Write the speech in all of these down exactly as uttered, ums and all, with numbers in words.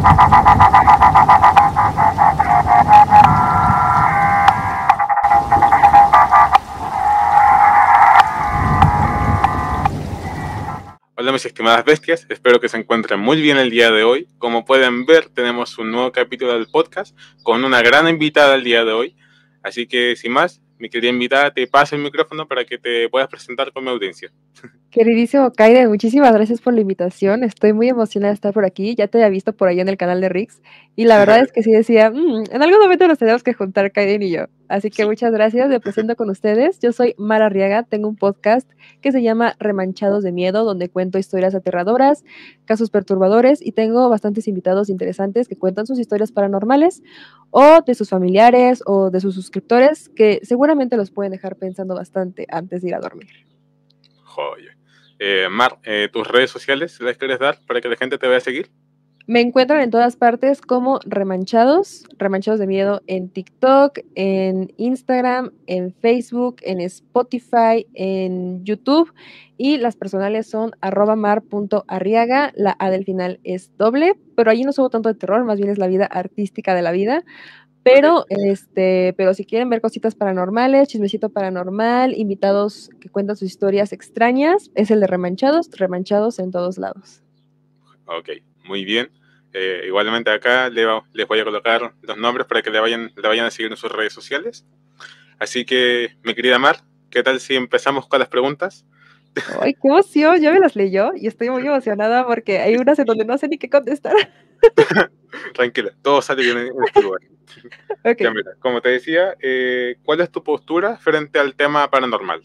Hola mis estimadas bestias, espero que se encuentren muy bien el día de hoy. Como pueden ver, tenemos un nuevo capítulo del podcast con una gran invitada el día de hoy. Así que sin más, mi querida invitada, te paso el micrófono para que te puedas presentar con mi audiencia. Queridísimo Kaiden, muchísimas gracias por la invitación. Estoy muy emocionada de estar por aquí. Ya te había visto por ahí en el canal de Rix. Y la verdad es que sí decía, mmm, en algún momento nos tenemos que juntar Kaiden y yo. Así que Sí. muchas gracias. Me presento con ustedes. Yo soy Mara Arriaga. Tengo un podcast que se llama Remanchados de Miedo, donde cuento historias aterradoras, casos perturbadores y tengo bastantes invitados interesantes que cuentan sus historias paranormales o de sus familiares o de sus suscriptores que seguramente los pueden dejar pensando bastante antes de ir a dormir. Joya. Eh, Mar, eh, ¿tus redes sociales las quieres dar para que la gente te vaya a seguir? Me encuentran en todas partes como Remanchados, Remanchados de Miedo en TikTok, en Instagram, en Facebook, en Spotify, en YouTube y las personales son arroba mar.arriaga, la A del final es doble, pero allí no subo tanto de terror, más bien es la vida artística de la vida. Pero, Okay. este, pero si quieren ver cositas paranormales, chismecito paranormal, invitados que cuentan sus historias extrañas, es el de Remanchados, Remanchados en todos lados. Ok, muy bien. Eh, igualmente acá le va, les voy a colocar los nombres para que le vayan, le vayan a seguir en sus redes sociales. Así que, mi querida Mar, ¿qué tal si empezamos con las preguntas? ¡Ay, qué emoción! Ya me las leyó y estoy muy emocionada porque hay unas en donde no sé ni qué contestar. Tranquila, todo sale bien en este lugar. Ok. Ya, mira, como te decía, eh, ¿cuál es tu postura frente al tema paranormal?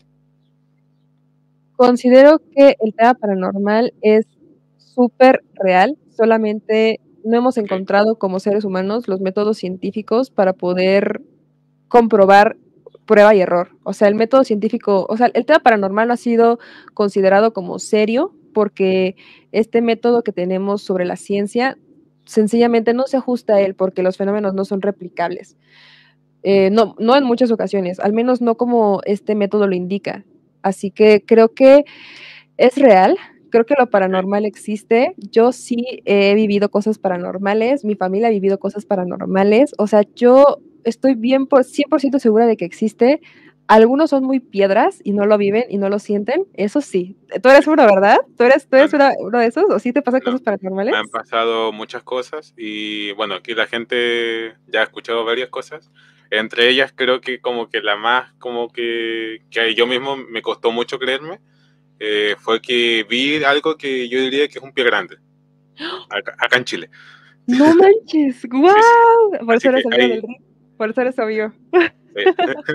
Considero que el tema paranormal es súper real, solamente no hemos Okay. encontrado como seres humanos los métodos científicos para poder comprobar prueba y error. O sea, el método científico, o sea, el tema paranormal no ha sido considerado como serio porque este método que tenemos sobre la ciencia sencillamente no se ajusta a él porque los fenómenos no son replicables. Eh, no, no en muchas ocasiones, al menos no como este método lo indica. Así que creo que es real, creo que lo paranormal existe. Yo sí he vivido cosas paranormales, mi familia ha vivido cosas paranormales. O sea, yo estoy bien por cien por ciento segura de que existe. Algunos son muy piedras y no lo viven y no lo sienten, eso sí. Tú eres uno, ¿verdad? ¿Tú eres, tú eres No, una, uno de esos? ¿O sí te pasan no, cosas paranormales? me han pasado muchas cosas y bueno, aquí la gente ya ha escuchado varias cosas. Entre ellas creo que como que la más como que, que yo mismo me costó mucho creerme eh, fue que vi algo que yo diría que es un pie grande, acá, acá en Chile. No manches, Sí, sí. guau. Por eso Así que eres amigo del ahí... Rick, por eso eres amigo. eh,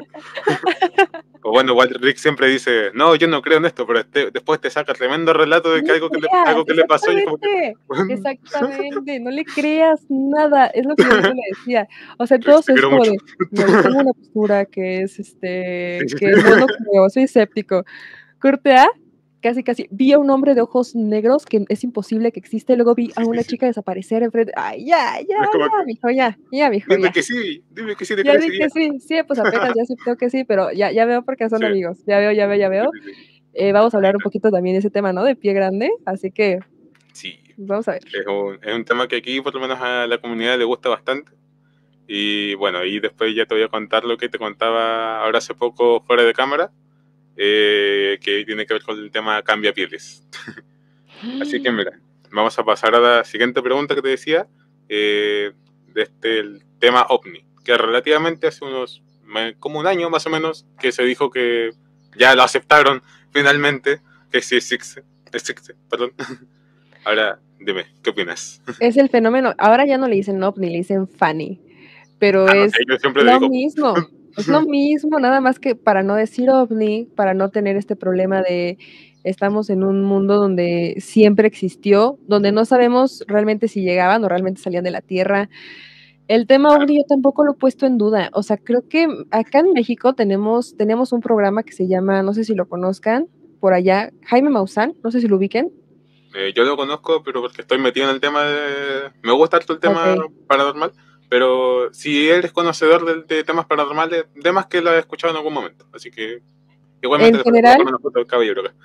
o bueno, igual Rick siempre dice, no, yo no creo en esto, pero este, después te saca tremendo relato de No que le algo que le, creas, algo que le pasó y es como que... exactamente, exactamente, no le creas nada, es lo que yo mismo le decía. O sea, Rick, todos te es quiero como mucho. de, no, yo tengo una postura que es, Sí, este, sí, sí. que no, no creo, soy escéptico. Corte A, casi, casi, vi a un hombre de ojos negros que es imposible que exista, y luego vi a Sí, sí, una sí. chica desaparecer enfrente. Ay, ya, ya, Es como ya, que, mijo, ya, ya, mijo, dime ya. que sí, dime que sí te Ya crees di y ya. que sí, sí, pues apenas ya aceptó que sí, pero ya, ya veo por qué son Sí, amigos, ya veo, ya veo, ya sí, veo. sí, sí. Eh, vamos a hablar un poquito también de ese tema, ¿no? De pie grande, así que Sí, vamos a ver. es un, es un tema que aquí por lo menos a la comunidad le gusta bastante. Y bueno, y después ya te voy a contar lo que te contaba ahora hace poco fuera de cámara, eh, que tiene que ver con el tema cambia pieles. Así que mira, vamos a pasar a la siguiente pregunta que te decía, eh, de este el tema OVNI, que relativamente hace unos, como un año más o menos, que se dijo que ya lo aceptaron finalmente, que sí existe, existe, perdón. Ahora, dime, ¿qué opinas? Es el fenómeno, ahora ya no le dicen ovni, le dicen Fanny, pero Ah, no sé, es yo siempre le lo digo. mismo, es lo mismo, nada más que para no decir ovni, para no tener este problema de estamos en un mundo donde siempre existió, donde no sabemos realmente si llegaban o realmente salían de la Tierra. El tema Claro. ovni yo tampoco lo he puesto en duda, o sea, creo que acá en México tenemos, tenemos un programa que se llama, no sé si lo conozcan, por allá, Jaime Maussan, no sé si lo ubiquen. Eh, yo lo conozco, pero porque estoy metido en el tema de... Me gusta harto el tema Ok. paranormal, pero si eres conocedor de, de temas paranormales, de más que lo he escuchado en algún momento. Así que igualmente En le puedo general, poner una foto del caballero acá.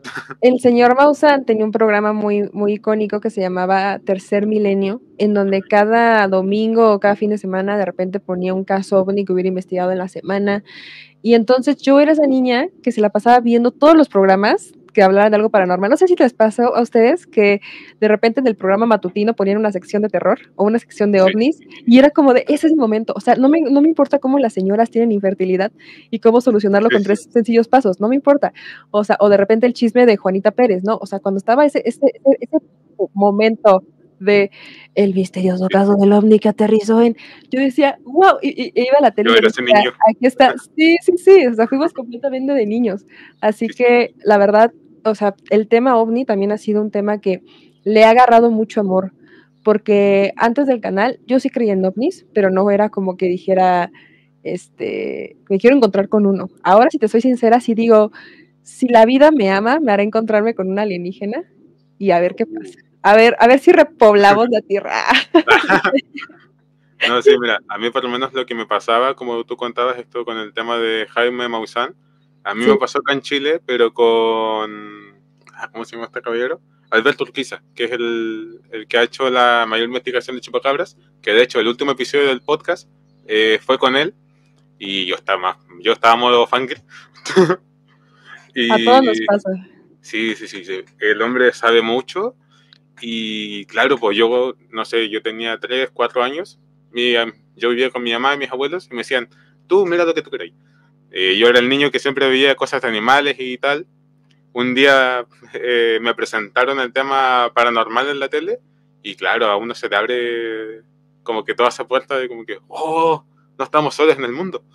El señor Maussan tenía un programa muy, muy icónico que se llamaba Tercer Milenio, en donde cada domingo o cada fin de semana de repente ponía un caso ovni que hubiera investigado en la semana. Y entonces yo era esa niña que se la pasaba viendo todos los programas que hablaran de algo paranormal. No sé si les pasó a ustedes que de repente en el programa matutino ponían una sección de terror o una sección de Sí. ovnis y era como de, ese es mi momento. O sea, no me, no me importa cómo las señoras tienen infertilidad y cómo solucionarlo Sí, con sí. tres sencillos pasos, no me importa. O sea, o de repente el chisme de Juanita Pérez, ¿no? O sea, cuando estaba ese, ese, ese, ese momento de el misterioso caso del ovni que aterrizó en, yo decía, wow, y, y, y iba a la tele Yo y era decía, ese niño. aquí está, sí, sí, sí, o sea, fuimos completamente de niños, así Sí, que la verdad, o sea, el tema ovni también ha sido un tema que le ha agarrado mucho amor, porque antes del canal yo sí creía en ovnis, pero no era como que dijera, este, me quiero encontrar con uno. Ahora, si te soy sincera, sí digo, si la vida me ama, me hará encontrarme con un alienígena y a ver qué pasa. A ver, a ver si repoblamos la Tierra. No, sí, mira, a mí por lo menos lo que me pasaba, como tú contabas esto con el tema de Jaime Maussan, a mí Sí. me pasó acá en Chile, pero con... ¿Cómo se llama este caballero? Alberto Urquiza, que es el, el que ha hecho la mayor investigación de chupacabras, que de hecho el último episodio del podcast eh, fue con él, y yo estaba, yo estaba modo fangirl. A todos nos Y pasa. sí, sí, sí, sí, el hombre sabe mucho, y claro, pues yo, no sé, yo tenía tres, cuatro años, mi, yo vivía con mi mamá y mis abuelos, y me decían, tú mira lo que tú queráis. Eh, yo era el niño que siempre veía cosas de animales y tal. Un día eh, me presentaron el tema paranormal en la tele, y claro, a uno se te abre como que toda esa puerta de como que, oh, no estamos solos en el mundo.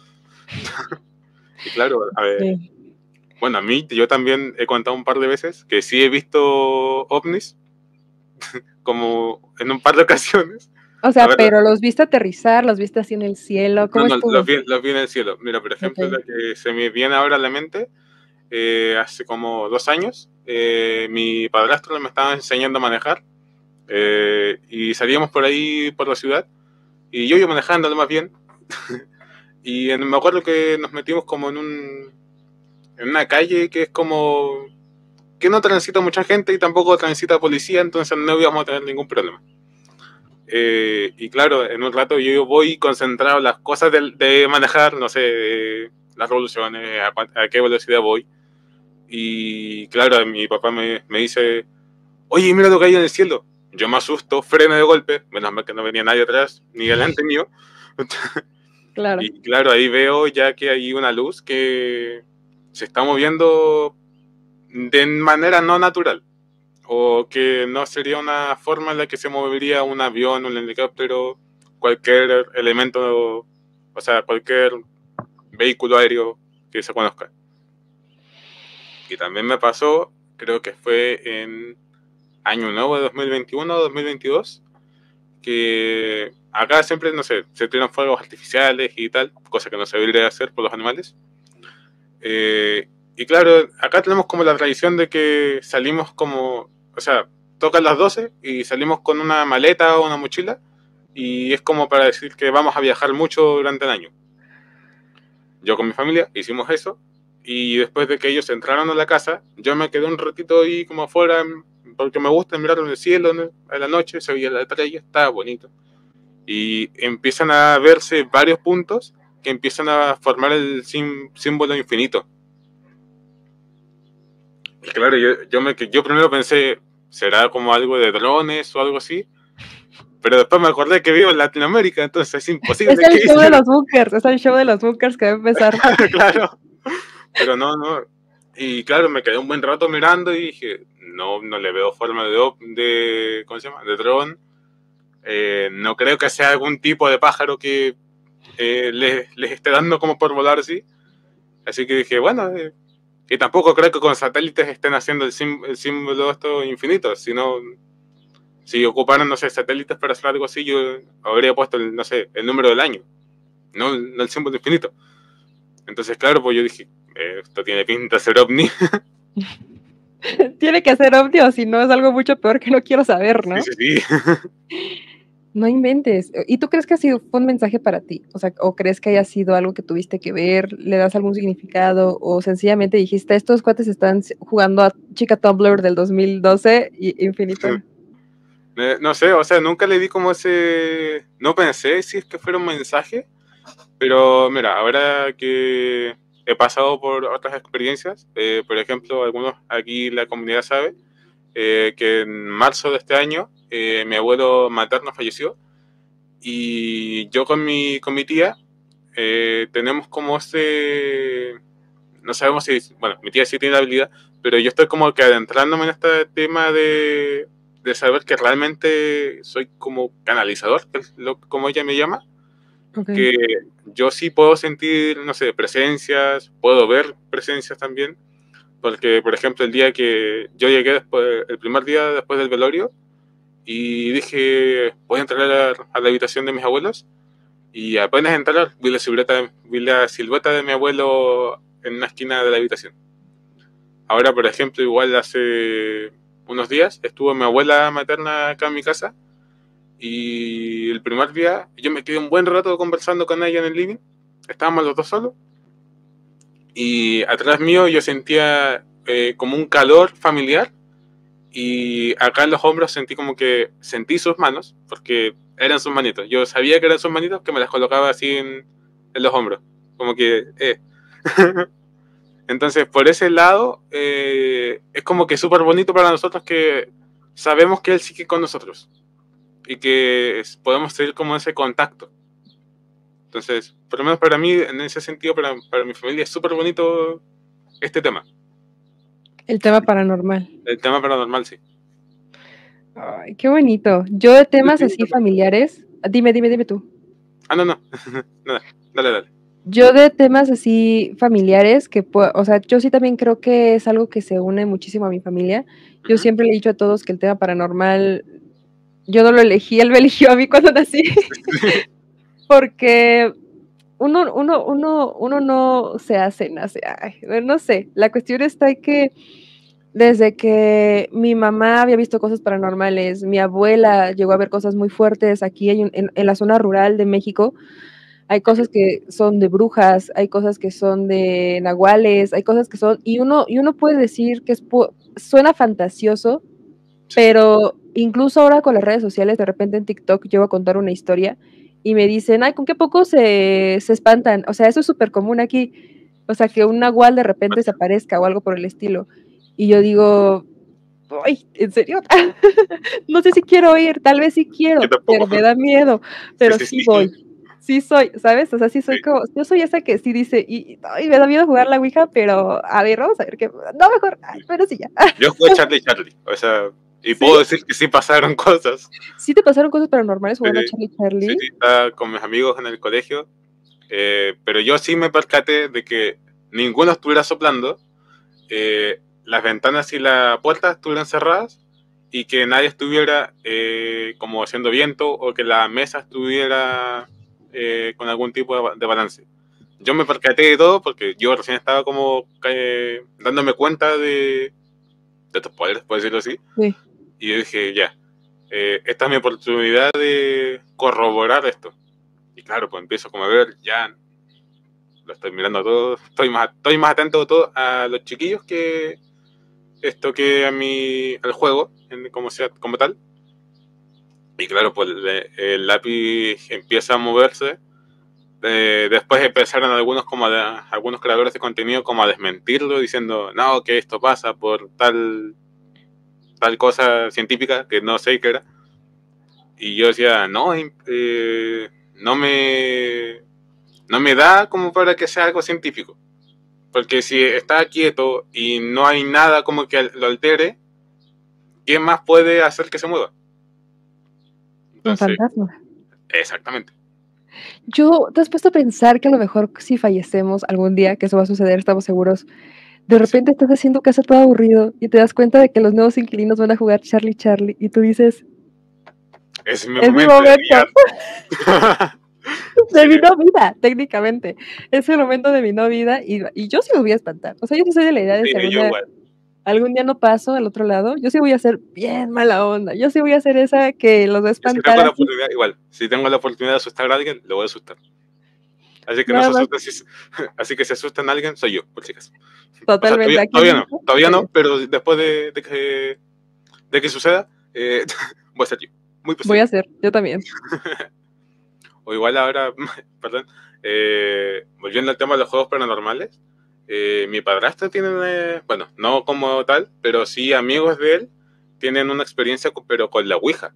Y claro, a ver, Sí. bueno, a mí, yo también he contado un par de veces que sí he visto ovnis, como en un par de ocasiones. O A sea, ver, pero los viste aterrizar, los viste así en el cielo, no, ¿cómo no, los estuvo? vi, los vi en el cielo. Mira, por ejemplo, Okay. la que se me viene ahora a la mente, eh, hace como dos años, eh, mi padrastro me estaba enseñando a manejar, eh, y salíamos por ahí, por la ciudad, y yo iba manejando lo más bien, y en, me acuerdo que nos metimos como en un en una calle que es como que no transita mucha gente y tampoco transita policía, entonces no íbamos a tener ningún problema. Eh, y claro, en un rato yo voy concentrado en las cosas de, de manejar, no sé, eh, las revoluciones, a, a qué velocidad voy. Y claro, mi papá me, me dice, oye, mira lo que hay en el cielo. Yo me asusto, freno de golpe, menos mal que no venía nadie atrás, ni delante mío. Claro. Y claro, ahí veo ya que hay una luz que se está moviendo de manera no natural, o que no sería una forma en la que se movería un avión, un helicóptero, cualquier elemento, o sea, cualquier vehículo aéreo que se conozca. Y también me pasó, creo que fue en Año Nuevo de dos mil veintiuno o dos mil veintidós, que acá siempre, no sé, se tiran fuegos artificiales y tal, cosa que no se debería hacer por los animales. Eh, y claro, acá tenemos como la tradición de que salimos como, o sea, tocan las doce y salimos con una maleta o una mochila, y es como para decir que vamos a viajar mucho durante el año. Yo con mi familia hicimos eso, y después de que ellos entraron a la casa, yo me quedé un ratito ahí como afuera, porque me gusta mirar en el cielo, ¿no? A la noche se veía la estrella, estaba bonito. Y empiezan a verse varios puntos que empiezan a formar el sim- símbolo infinito. Y claro, yo, yo, me, yo primero pensé, será como algo de drones o algo así, pero después me acordé que vivo en Latinoamérica, entonces es Es imposible el que show de hicieran. los bunkers, es el show de los bunkers que va a empezar. Claro, pero no, no. Y claro, me quedé un buen rato mirando y dije, no, no le veo forma de, de ¿cómo se llama? De dron. Eh, no creo que sea algún tipo de pájaro que eh, les, les esté dando como por volar así. Así que dije, bueno, eh, y tampoco creo que con satélites estén haciendo el, sim, el símbolo de esto infinito, sino si ocuparan, no sé, satélites para hacer algo así, yo habría puesto, el, no sé, el número del año, no, no el símbolo infinito. Entonces, claro, pues yo dije, eh, esto tiene pinta de ser ovni. Tiene que ser ovni o si no es algo mucho peor que no quiero saber, ¿no? Sí, sí, sí. No inventes. ¿Y tú crees que ha sido fue un mensaje para ti? O sea, ¿o crees que haya sido algo que tuviste que ver? ¿Le das algún significado? ¿O sencillamente dijiste, estos cuates están jugando a Chica Tumblr del dos mil doce y infinito? Eh, no sé, o sea, nunca le di como ese... No pensé si es que fuera un mensaje, pero mira, ahora que he pasado por otras experiencias, eh, por ejemplo, algunos aquí la comunidad sabe eh, que en marzo de este año eh, mi abuelo materno falleció y yo con mi, con mi tía eh, tenemos como ese... No sabemos si... Bueno, mi tía sí tiene la habilidad, pero yo estoy como que adentrándome en este tema de, de saber que realmente soy como canalizador, que es lo, como ella me llama. Okay. Que yo sí puedo sentir, no sé, presencias, puedo ver presencias también, porque por ejemplo el día que yo llegué después, el primer día después del velorio, y dije, voy a entrar a, a la habitación de mis abuelos, y apenas entrar vi la silueta, vi la silueta de mi abuelo en una esquina de la habitación. Ahora, por ejemplo, igual hace unos días estuvo mi abuela materna acá en mi casa, y el primer día yo me quedé un buen rato conversando con ella en el living. Estábamos los dos solos. Y atrás mío yo sentía eh, como un calor familiar. Y acá en los hombros sentí como que sentí sus manos, porque eran sus manitos. Yo sabía que eran sus manitos, que me las colocaba así en, en los hombros. Como que, eh. Entonces, por ese lado, eh, es como que súper bonito para nosotros que sabemos que él sigue con nosotros. Y que podemos tener como ese contacto. Entonces, por lo menos para mí, en ese sentido, para, para mi familia es súper bonito este tema. El tema paranormal. El tema paranormal, sí. Ay, qué bonito. Yo de temas así familiares, dime, dime, dime tú. Ah, no, no, nada, dale, dale. Yo de temas así familiares, que o sea, yo sí también creo que es algo que se une muchísimo a mi familia. Yo uh-huh. siempre le he dicho a todos que el tema paranormal, yo no lo elegí, él me eligió a mí cuando nací. Porque uno, uno, uno, uno no se hace, nace, ay, no sé. La cuestión está en que desde que mi mamá había visto cosas paranormales, mi abuela llegó a ver cosas muy fuertes aquí en, en, en la zona rural de México. Hay cosas que son de brujas, hay cosas que son de nahuales, hay cosas que son, y uno, y uno puede decir que es, suena fantasioso, pero incluso ahora con las redes sociales, de repente en TikTok llego a contar una historia y me dicen, ay, ¿con qué poco se, se espantan? O sea, eso es súper común aquí, o sea, que un nahual de repente se aparezca o algo por el estilo. Y yo digo, ay, ¿en serio? No sé si quiero ir, tal vez sí quiero, pero me da miedo, pero sí, sí, sí voy. Sí soy, ¿sabes? O sea, sí soy sí. como, yo soy esa que sí dice, y, y me da miedo jugar la Ouija, pero a ver, vamos a ver qué, no, mejor, ay, pero sí ya. Yo jugué Charlie Charlie, o sea, y ¿sí? Puedo decir que sí pasaron cosas. ¿Sí te pasaron cosas paranormales jugando sí, a Charlie Charlie? Sí, sí, estaba con mis amigos en el colegio, eh, pero yo sí me percaté de que ninguno estuviera soplando, eh, las ventanas y las puertas estuvieran cerradas, y que nadie estuviera eh, como haciendo viento, o que la mesa estuviera eh, con algún tipo de, de balance. Yo me percaté de todo porque yo recién estaba como eh, dándome cuenta de, de estos poderes, por decirlo así. Sí. Y yo dije, ya, eh, esta es mi oportunidad de corroborar esto. Y claro, pues empiezo como a ver, ya lo estoy mirando a todos, estoy más, estoy más atento a, todo, a los chiquillos que esto que a mi, al juego, en, como, sea, como tal. Y claro, pues el, el lápiz empieza a moverse. Eh, después empezaron algunos como a, algunos creadores de contenido como a desmentirlo, diciendo, no, que esto pasa por tal tal cosa científica que no sé qué era. Y yo decía, no, eh, no me no me da como para que sea algo científico. Porque si está quieto y no hay nada como que lo altere, ¿qué más puede hacer que se mueva? Entonces, un fantasma. Exactamente. Yo, ¿te has puesto a pensar que a lo mejor si fallecemos algún día, que eso va a suceder, estamos seguros, de repente sí. Estás haciendo casa todo aburrido y te das cuenta de que los nuevos inquilinos van a jugar Charlie Charlie y tú dices, es mi es momento, mi momento. De mi no vida, técnicamente. Es el momento de mi no vida y, y yo sí me voy a espantar. O sea, yo sí soy de la idea de sí, si algún yo día igual. algún día no paso al otro lado, yo sí voy a ser bien mala onda. Yo sí voy a ser esa que los va a Si tengo espantar la así. oportunidad, igual, si tengo la oportunidad de asustar a alguien, lo voy a asustar. Así que no Nada se más, asusten, si, así que si asustan a alguien, soy yo, por si acaso. O sea, totalmente. todavía, ¿A quién todavía no, dijo? todavía Soy yo. no, pero después de, de que, de que suceda, eh, voy a ser yo. Muy Voy a posible. ser, yo también. O igual ahora, perdón, eh, volviendo al tema de los juegos paranormales, eh, mi padrastro tiene, eh, bueno, no como tal, pero sí amigos de él tienen una experiencia, con- pero con la Ouija.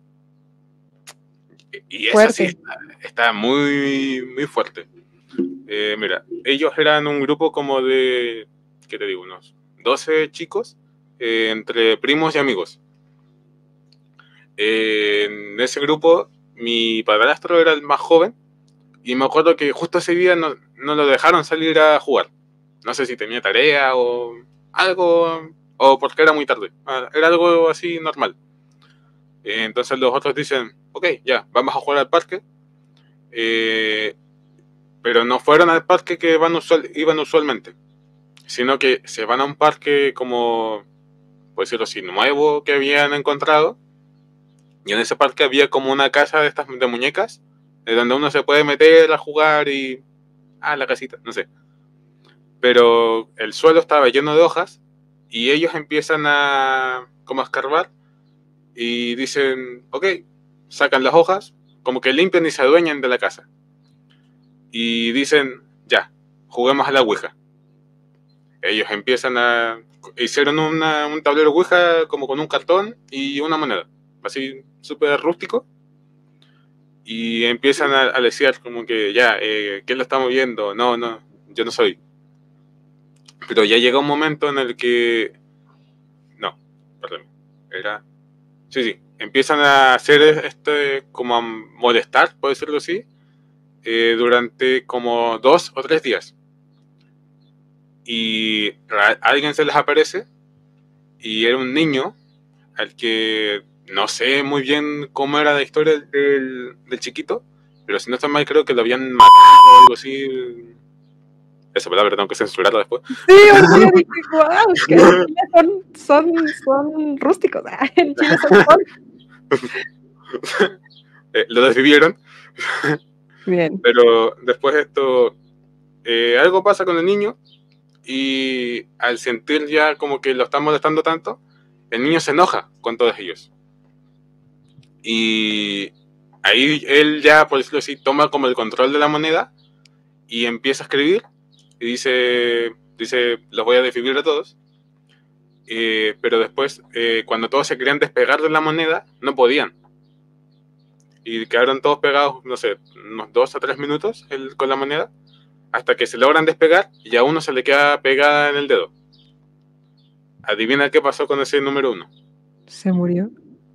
Y esa sí Fuerte. está, está muy, muy fuerte. Eh, mira, ellos eran un grupo como de, ¿qué te digo? Unos doce chicos, eh, entre primos y amigos. Eh, en ese grupo, mi padrastro era el más joven y me acuerdo que justo ese día no, no lo dejaron salir a jugar. No sé si tenía tarea o algo, o porque era muy tarde. Ah, era algo así normal. Eh, entonces los otros dicen, ok, ya, vamos a jugar al parque. Eh, pero no fueron al parque que van usual, iban usualmente, sino que se van a un parque como, por decirlo así, nuevo que habían encontrado. Y en ese parque había como una casa de estas de muñecas, de donde uno se puede meter a jugar y... Ah, la casita, no sé. Pero el suelo estaba lleno de hojas y ellos empiezan a como a escarbar y dicen, ok, sacan las hojas, como que limpian y se adueñan de la casa. Y dicen, ya, juguemos a la Ouija. Ellos empiezan a... Hicieron una, un tablero Ouija como con un cartón y una moneda, así súper rústico. Y empiezan a, a decir como que ya, eh, ¿quién lo está moviendo? No, no, yo no soy. Pero ya llega un momento en el que... No, perdón. Era... Sí, sí. Empiezan a hacer este, como a molestar, por decirlo así, eh, durante como dos o tres días. Y a alguien se les aparece y era un niño al que no sé muy bien cómo era la historia del, del chiquito, pero si no está mal creo que lo habían matado o algo así. Esa palabra tengo que censurarla después. Sí, porque yo dije, wow, que en Chile son, son, son rústicos. Ah, en Chile son, son. eh, lo desvivieron, Bien. pero después esto, eh, algo pasa con el niño y al sentir ya como que lo están molestando tanto, el niño se enoja con todos ellos. Y ahí él ya, por decirlo así, toma como el control de la moneda y empieza a escribir y dice, dice los voy a desvivir a todos. Eh, pero después, eh, cuando todos se querían despegar de la moneda, no podían. Y quedaron todos pegados, no sé, unos dos o tres minutos el, con la moneda, hasta que se logran despegar y a uno se le queda pegada en el dedo. Adivina qué pasó con ese número uno. Se murió.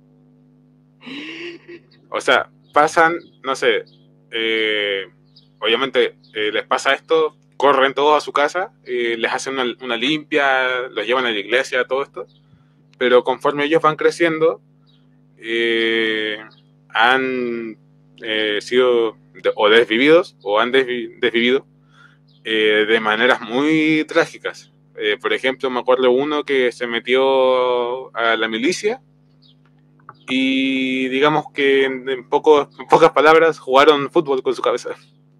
O sea, pasan, no sé, eh, obviamente eh, les pasa esto, corren todos a su casa, eh, les hacen una, una limpia, los llevan a la iglesia, todo esto, pero conforme ellos van creciendo, eh, han eh, sido de, o desvividos o han desvi, desvivido eh, de maneras muy trágicas. Eh, por ejemplo, me acuerdo uno que se metió a la milicia y digamos que en, en, poco, en pocas palabras jugaron fútbol con su cabeza.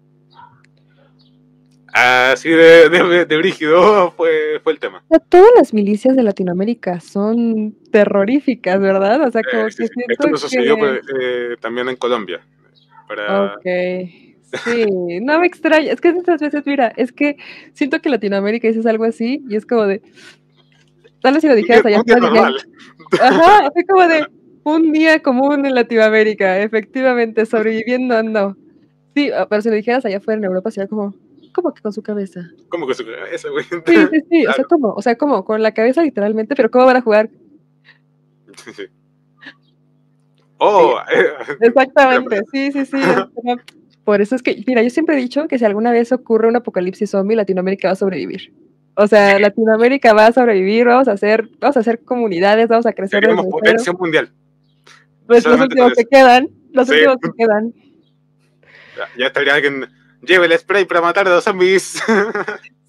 Así de, de, de brígido fue, fue el tema. O sea, todas las milicias de Latinoamérica son terroríficas, ¿verdad? O sea, como Eh, sí, que sí. siento Esto nos sucedió que... pues, eh, también en Colombia. Para... Ok, sí, no me extraña. Es que muchas veces, mira, es que siento que Latinoamérica dices algo así y es como de... Tal vez si lo Un día, dijeras allá un día afuera dirían, normal. ajá, fue como de un día común en Latinoamérica, efectivamente, sobreviviendo ando. Sí, ah, pero si lo dijeras allá afuera en Europa sería como, ¿cómo que con su cabeza? ¿Cómo que su cabeza, güey? Sí, sí, sí, o sea, Claro. ¿cómo? O sea, ¿cómo? Con la cabeza literalmente, pero ¿cómo van a jugar? Sí, sí. Sí, Oh, eh, mira, exactamente, sí, sí, sí. O sea, por eso es que, mira, yo siempre he dicho que si alguna vez ocurre un apocalipsis zombie, Latinoamérica va a sobrevivir. O sea, Latinoamérica va a sobrevivir, vamos a hacer, vamos a hacer comunidades, vamos a crecer seríamos desde cero. potencia mundial. Pues los Solamente con últimos que eso. quedan, los Sí, últimos que quedan. ya estaría alguien. Lleve el spray para matar a los zombies.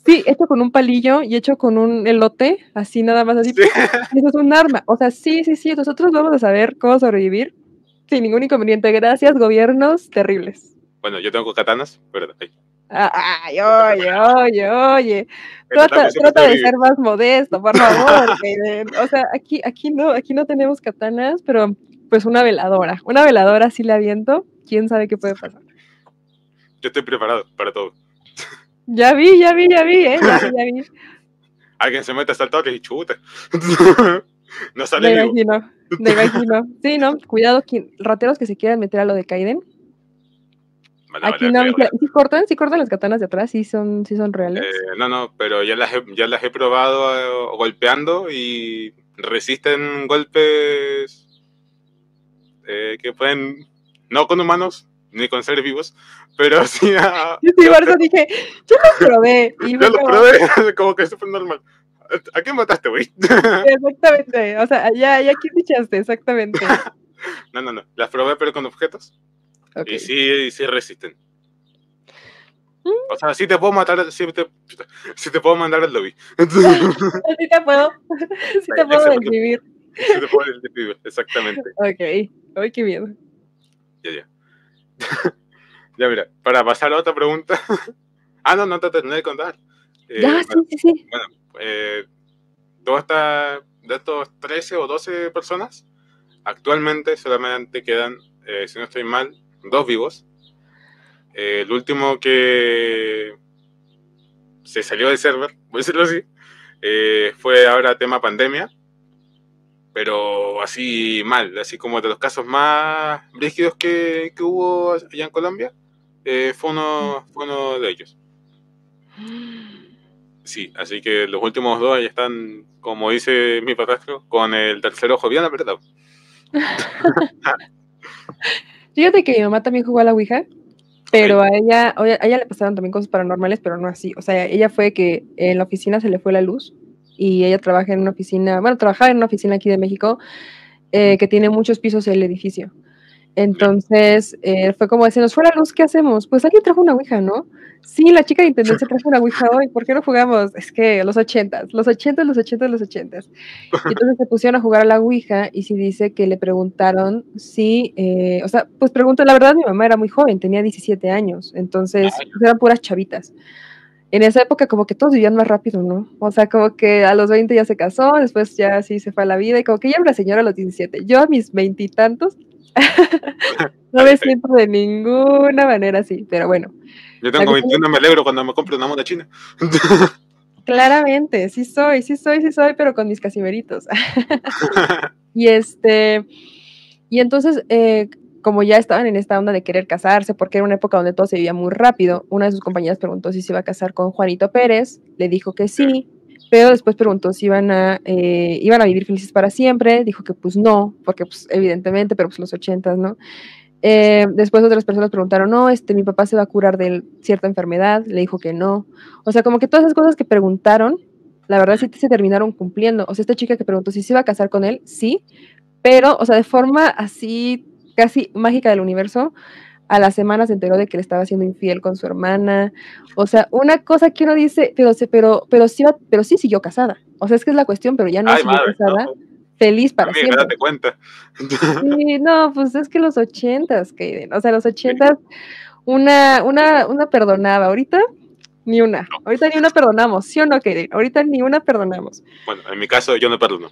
Sí, hecho con un palillo y hecho con un elote, así nada más así. Sí. Eso es un arma. O sea, sí, sí, sí, nosotros vamos a saber cómo sobrevivir sin ningún inconveniente. Gracias, gobiernos terribles. Bueno, yo tengo katanas, pero ay, Ay, oye, oye, oye. el otaku Trata, siempre trata de sobrevive. ser más modesto, por favor. Kaden. O sea, aquí, aquí no, aquí no tenemos katanas, pero pues una veladora. Una veladora sí la aviento. ¿Quién sabe qué puede pasar? Yo estoy preparado para todo. Ya vi, ya vi, ya vi, ¿eh? Ya vi, ya vi. Alguien se mete a saltar y chuta. No sale Me vivo. imagino, me imagino. Sí, ¿no? Cuidado, quien- rateros que se quieran meter a lo de Kaiden. Van a Aquí valer no, verga. ¿sí cortan? ¿Sí cortan las katanas de atrás? ¿Sí son, sí son reales? Eh, no, no, pero ya las he, ya las he probado eh, golpeando y resisten golpes eh, que pueden, no con humanos ni con seres vivos, pero sí a... Sí, por eso dije, yo los probé. Y Yo fue los como, probé, como que es súper normal. ¿A quién mataste, güey? exactamente. O sea, ya, ya aquí dichaste, exactamente. No, no, no. Las probé, pero con objetos. Ok. Y sí, sí resisten. O sea, sí te puedo matar, sí te, sí te puedo mandar al lobby. Sí te puedo, sí te puedo describir. Sí te puedo describir, exactamente. Ok. Ay, qué miedo. Ya, ya. Ya, mira, para pasar a otra pregunta. Ah, no, no te terminé de contar. Eh, Ya, bueno, sí, sí, sí. bueno eh, toda esta, de estos trece o doce personas, actualmente solamente quedan, eh, si no estoy mal, dos vivos. Eh, el último que se salió del server, voy a decirlo así, eh, fue ahora tema pandemia, pero así mal, así como de los casos más rígidos que, que hubo allá en Colombia, eh, fue, uno, fue uno de ellos. Sí, así que los últimos dos ya están, como dice mi padrastro, con el tercer ojo bien apretado. Fíjate que mi mamá también jugó a la Ouija, pero a ella, a ella le pasaron también cosas paranormales, pero no así. O sea, ella fue que en la oficina se le fue la luz y ella trabaja en una oficina, bueno, trabajaba en una oficina aquí de México eh, que tiene muchos pisos el edificio. Entonces, eh, fue como, se nos fue la luz, ¿qué hacemos? Pues alguien trajo una ouija, ¿no? Sí, la chica de intendencia trajo una ouija hoy, ¿por qué no jugamos? Es que los ochentas, los ochentas, los ochentas, los ochentas. Y entonces se pusieron a jugar a la ouija y sí dice que le preguntaron si, eh, o sea, pues pregunto, la verdad mi mamá era muy joven, tenía diecisiete años, entonces pues, eran puras chavitas. En esa época como que todos vivían más rápido, ¿no? O sea, como que a los veinte ya se casó, después ya sí se fue a la vida y como que ya era una señora a los diecisiete. Yo a mis veintitantos no me siento de ninguna manera así, pero bueno. Yo tengo veintiuno, me alegro cuando me compro una moda china. Claramente, sí soy, sí soy, sí soy, pero con mis casimeritos. Y este, y entonces, eh, como ya estaban en esta onda de querer casarse, porque era una época donde todo se vivía muy rápido, una de sus compañeras preguntó si se iba a casar con Juanito Pérez, le dijo que sí, pero después preguntó si iban a, eh, iban a vivir felices para siempre, dijo que pues no, porque pues evidentemente, pero pues los ochentas, ¿no? Eh, después otras personas preguntaron, no, este, mi papá se va a curar de cierta enfermedad, le dijo que no. O sea, como que todas esas cosas que preguntaron, la verdad sí se terminaron cumpliendo. O sea, esta chica que preguntó si se iba a casar con él, sí, pero, o sea, de forma así casi mágica del universo, a la semana se enteró de que le estaba siendo infiel con su hermana. O sea, una cosa que uno dice, pero, pero, pero, sí, pero sí siguió casada. O sea, es que es la cuestión, pero ya no Ay, siguió madre, casada, no. feliz para Amiga, siempre. date cuenta. Sí, no, pues es que los ochentas, Kaden, o sea, los ochentas, una, una, una perdonaba, ahorita ni una, No. ahorita ni una perdonamos, ¿sí o no, Kaden? Ahorita ni una perdonamos. Bueno, en mi caso yo no perdono.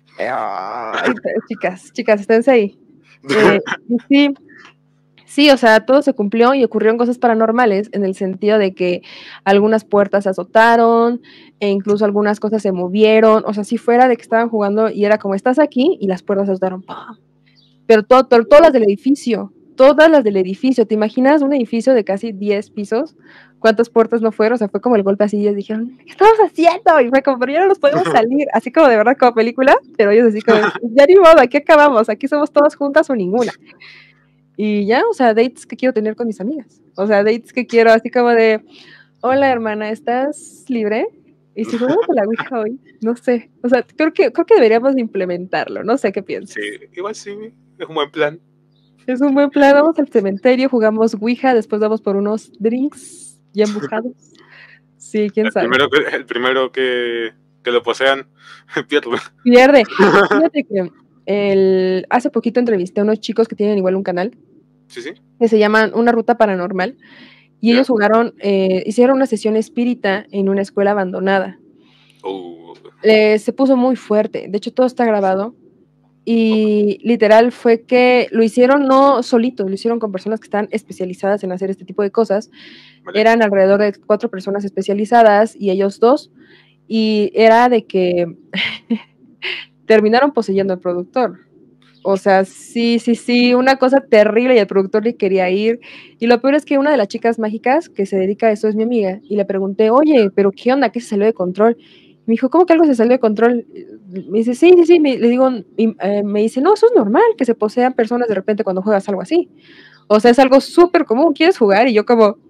Ay, chicas, chicas, esténse ahí. Eh, y sí, sí, o sea, todo se cumplió y ocurrieron cosas paranormales en el sentido de que algunas puertas se azotaron e incluso algunas cosas se movieron, o sea, si fuera de que estaban jugando y era como estás aquí y las puertas se azotaron, ¡pam! Pero todo, todo, todas las del edificio, todas las del edificio. ¿Te imaginas un edificio de casi diez pisos? ¿Cuántas puertas no fueron? O sea, fue como el golpe así, y ellos dijeron, ¿qué estamos haciendo? Y fue como, pero ya no nos podemos salir, así como de verdad como película, pero ellos así como, ya ni modo, aquí acabamos, aquí somos todas juntas o ninguna. Y ya, o sea, dates que quiero tener con mis amigas. O sea, dates que quiero así como de, hola hermana, ¿estás libre? Y si jugamos a la Ouija hoy, no sé, o sea, creo que, creo que deberíamos implementarlo, no sé qué piensas. Sí, igual sí, es un buen plan. Es un buen plan, vamos al cementerio, jugamos Ouija, después vamos por unos drinks ya embujados. Sí, quién El sabe. primero que, el primero que, que lo posean pierde. Pierde. Fíjate que el, hace poquito entrevisté a unos chicos que tienen igual un canal. Sí, sí. Que se llaman Una Ruta Paranormal. Y ¿Ya? ellos jugaron, eh, hicieron una sesión espírita en una escuela abandonada. Uh, Eh, se puso muy fuerte. De hecho, todo está grabado. Y literal fue que lo hicieron no solitos, lo hicieron con personas que están especializadas en hacer este tipo de cosas. vale. Eran alrededor de cuatro personas especializadas y ellos dos. Y era de que terminaron poseyendo al productor. O sea, sí, sí, sí, una cosa terrible y el productor le quería ir. Y lo peor es que una de las chicas mágicas que se dedica a eso es mi amiga. Y le pregunté, oye, pero ¿qué onda? ¿Qué se salió de control? Me dijo, ¿cómo que algo se salió de control? Me dice, sí, sí, sí. Me, le digo, y, eh, me dice, no, eso es normal, que se posean personas de repente cuando juegas algo así. O sea, es algo súper común. ¿Quieres jugar? Y yo como,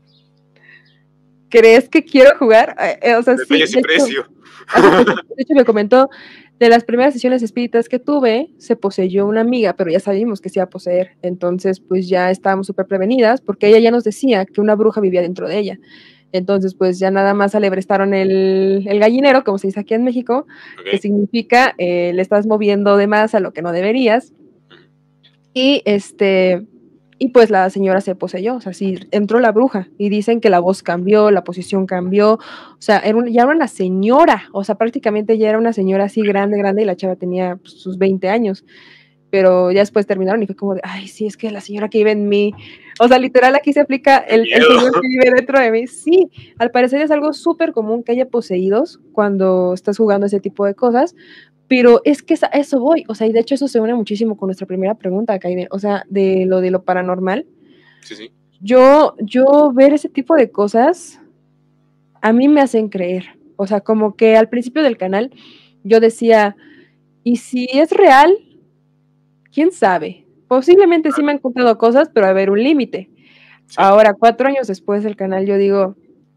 ¿crees que quiero jugar? Eh, o sea, sí, Detalles y de hecho, precio. ajá, de hecho me comentó, de las primeras sesiones espíritas que tuve, se poseyó una amiga, pero ya sabíamos que se iba a poseer, entonces pues ya estábamos súper prevenidas, porque ella ya nos decía que una bruja vivía dentro de ella. Entonces pues ya nada más alebrestaron el, el gallinero, como se dice aquí en México, que Okay. significa eh, le estás moviendo de más a lo que no deberías. Y este... Y pues la señora se poseyó, o sea, sí, entró la bruja y dicen que la voz cambió, la posición cambió, o sea, era un, ya era una señora, o sea, prácticamente ya era una señora así grande, grande y la chava tenía pues, sus veinte años, pero ya después terminaron y fue como de, ay, sí, es que la señora que vive en mí, o sea, literal aquí se aplica el, el señor que vive dentro de mí, sí, al parecer es algo súper común que haya poseídos cuando estás jugando ese tipo de cosas, pero es que a eso voy, o sea, y de hecho eso se une muchísimo con nuestra primera pregunta, Kaide, o sea, de lo de lo paranormal. Sí, sí. Yo, yo ver ese tipo de cosas, a mí me hacen creer, o sea, como que al principio del canal yo decía, ¿y si es real? ¿Quién sabe? Posiblemente sí me han contado cosas, pero a ver, un límite. Sí. Ahora, cuatro años después del canal, yo digo,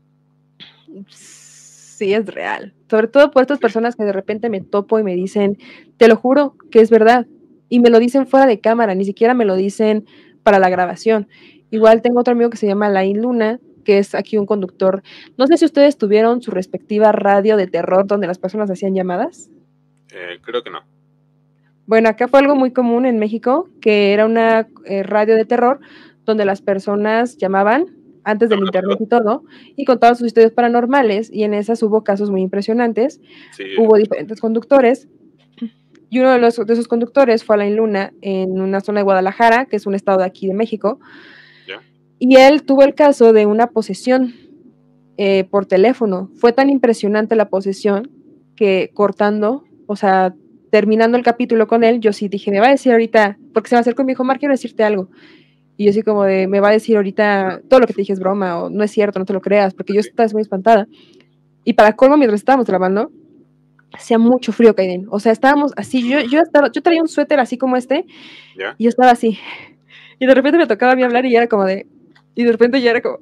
sí es real. Sobre todo por estas personas que de repente me topo y me dicen, te lo juro que es verdad. Y me lo dicen fuera de cámara, ni siquiera me lo dicen para la grabación. Igual tengo otro amigo que se llama Lain Luna, que es aquí un conductor. No sé si ustedes tuvieron su respectiva radio de terror donde las personas hacían llamadas. Eh, creo que no. Bueno, acá fue algo muy común en México, que era una eh, radio de terror donde las personas llamaban antes del internet y todo, y contaban sus historias paranormales, y en esas hubo casos muy impresionantes. Sí, Hubo diferentes conductores, y uno de, los, de esos conductores fue Alain Luna en una zona de Guadalajara, que es un estado de aquí de México, ¿ya? y él tuvo el caso de una posesión eh, por teléfono. Fue tan impresionante la posesión que cortando, o sea, terminando el capítulo con él, yo sí dije, me va a decir ahorita, porque se me acercó y me dijo, Mar, quiero decirte algo. Y yo así como de, me va a decir ahorita, todo lo que te dije es broma, o no es cierto, no te lo creas, porque yo estaba muy espantada. Y para colmo, mientras estábamos grabando, hacía mucho frío, Kaiden. O sea, estábamos así, yo, yo, estaba, yo traía un suéter así como este, ¿Ya? y yo estaba así. Y de repente me tocaba a mí hablar y ya era como de, y de repente ya era como...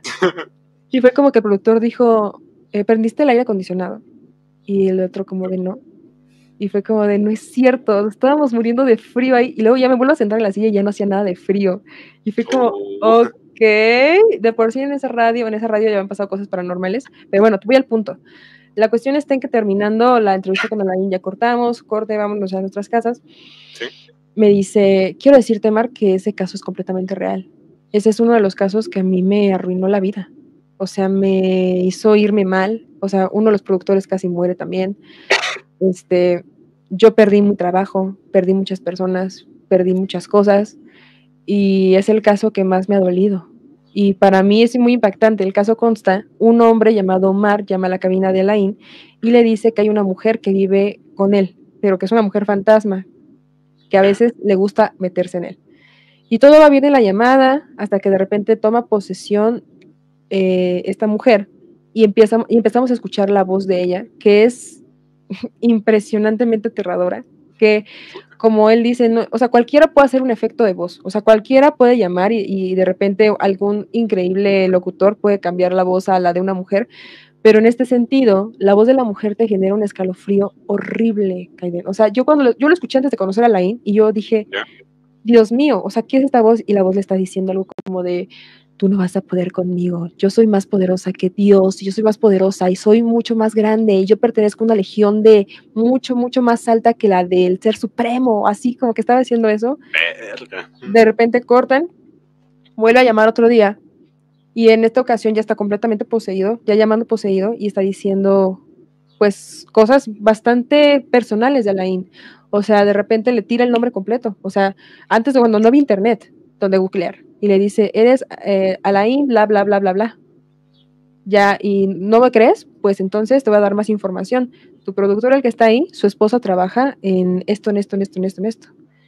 Y fue como que el productor dijo, eh, ¿prendiste el aire acondicionado? Y el otro como de no. Y fue como de, no es cierto, estábamos muriendo de frío ahí. Y luego ya me vuelvo a sentar en la silla y ya no hacía nada de frío. Y fue como, Oh. ok. De por sí en esa radio, en esa radio ya habían pasado cosas paranormales. Pero bueno, voy al punto. La cuestión está en que terminando la entrevista con Alain, ya cortamos, corte, vámonos a nuestras casas. ¿Sí? Me dice, quiero decirte, Mar, que ese caso es completamente real. Ese es uno de los casos que a mí me arruinó la vida. O sea, me hizo irme mal. O sea, uno de los productores casi muere también. Este, yo perdí mi trabajo, perdí muchas personas, perdí muchas cosas y es el caso que más me ha dolido. Y para mí es muy impactante. El caso consta, un hombre llamado Omar llama a la cabina de Alain y le dice que hay una mujer que vive con él, pero que es una mujer fantasma, que a veces le gusta meterse en él. Y todo va bien en la llamada hasta que de repente toma posesión eh, esta mujer y, empieza, y empezamos a escuchar la voz de ella, que es impresionantemente aterradora, que como él dice, no, o sea, cualquiera puede hacer un efecto de voz, o sea, cualquiera puede llamar y, y de repente algún increíble locutor puede cambiar la voz a la de una mujer, pero en este sentido, la voz de la mujer te genera un escalofrío horrible, Kaiden. O sea, yo cuando lo, yo lo escuché antes de conocer a Lain y yo dije, ¿Ya? Dios mío, o sea, ¿qué es esta voz? Y la voz le está diciendo algo como de, tú no vas a poder conmigo, yo soy más poderosa que Dios, yo soy más poderosa y soy mucho más grande y yo pertenezco a una legión de mucho, mucho más alta que la del Ser Supremo, así como que estaba diciendo eso. Verga. De repente cortan, vuelve a llamar otro día y en esta ocasión ya está completamente poseído, ya llamando poseído y está diciendo pues cosas bastante personales de Alain. O sea, de repente le tira el nombre completo. O sea, antes de cuando no había internet, donde googlear. Y le dice, eres eh, Alain, bla, bla, bla, bla, bla. Ya, y no me crees, pues entonces te voy a dar más información. Tu productor, el que está ahí, su esposa trabaja en esto, en esto, en esto, en esto, en esto.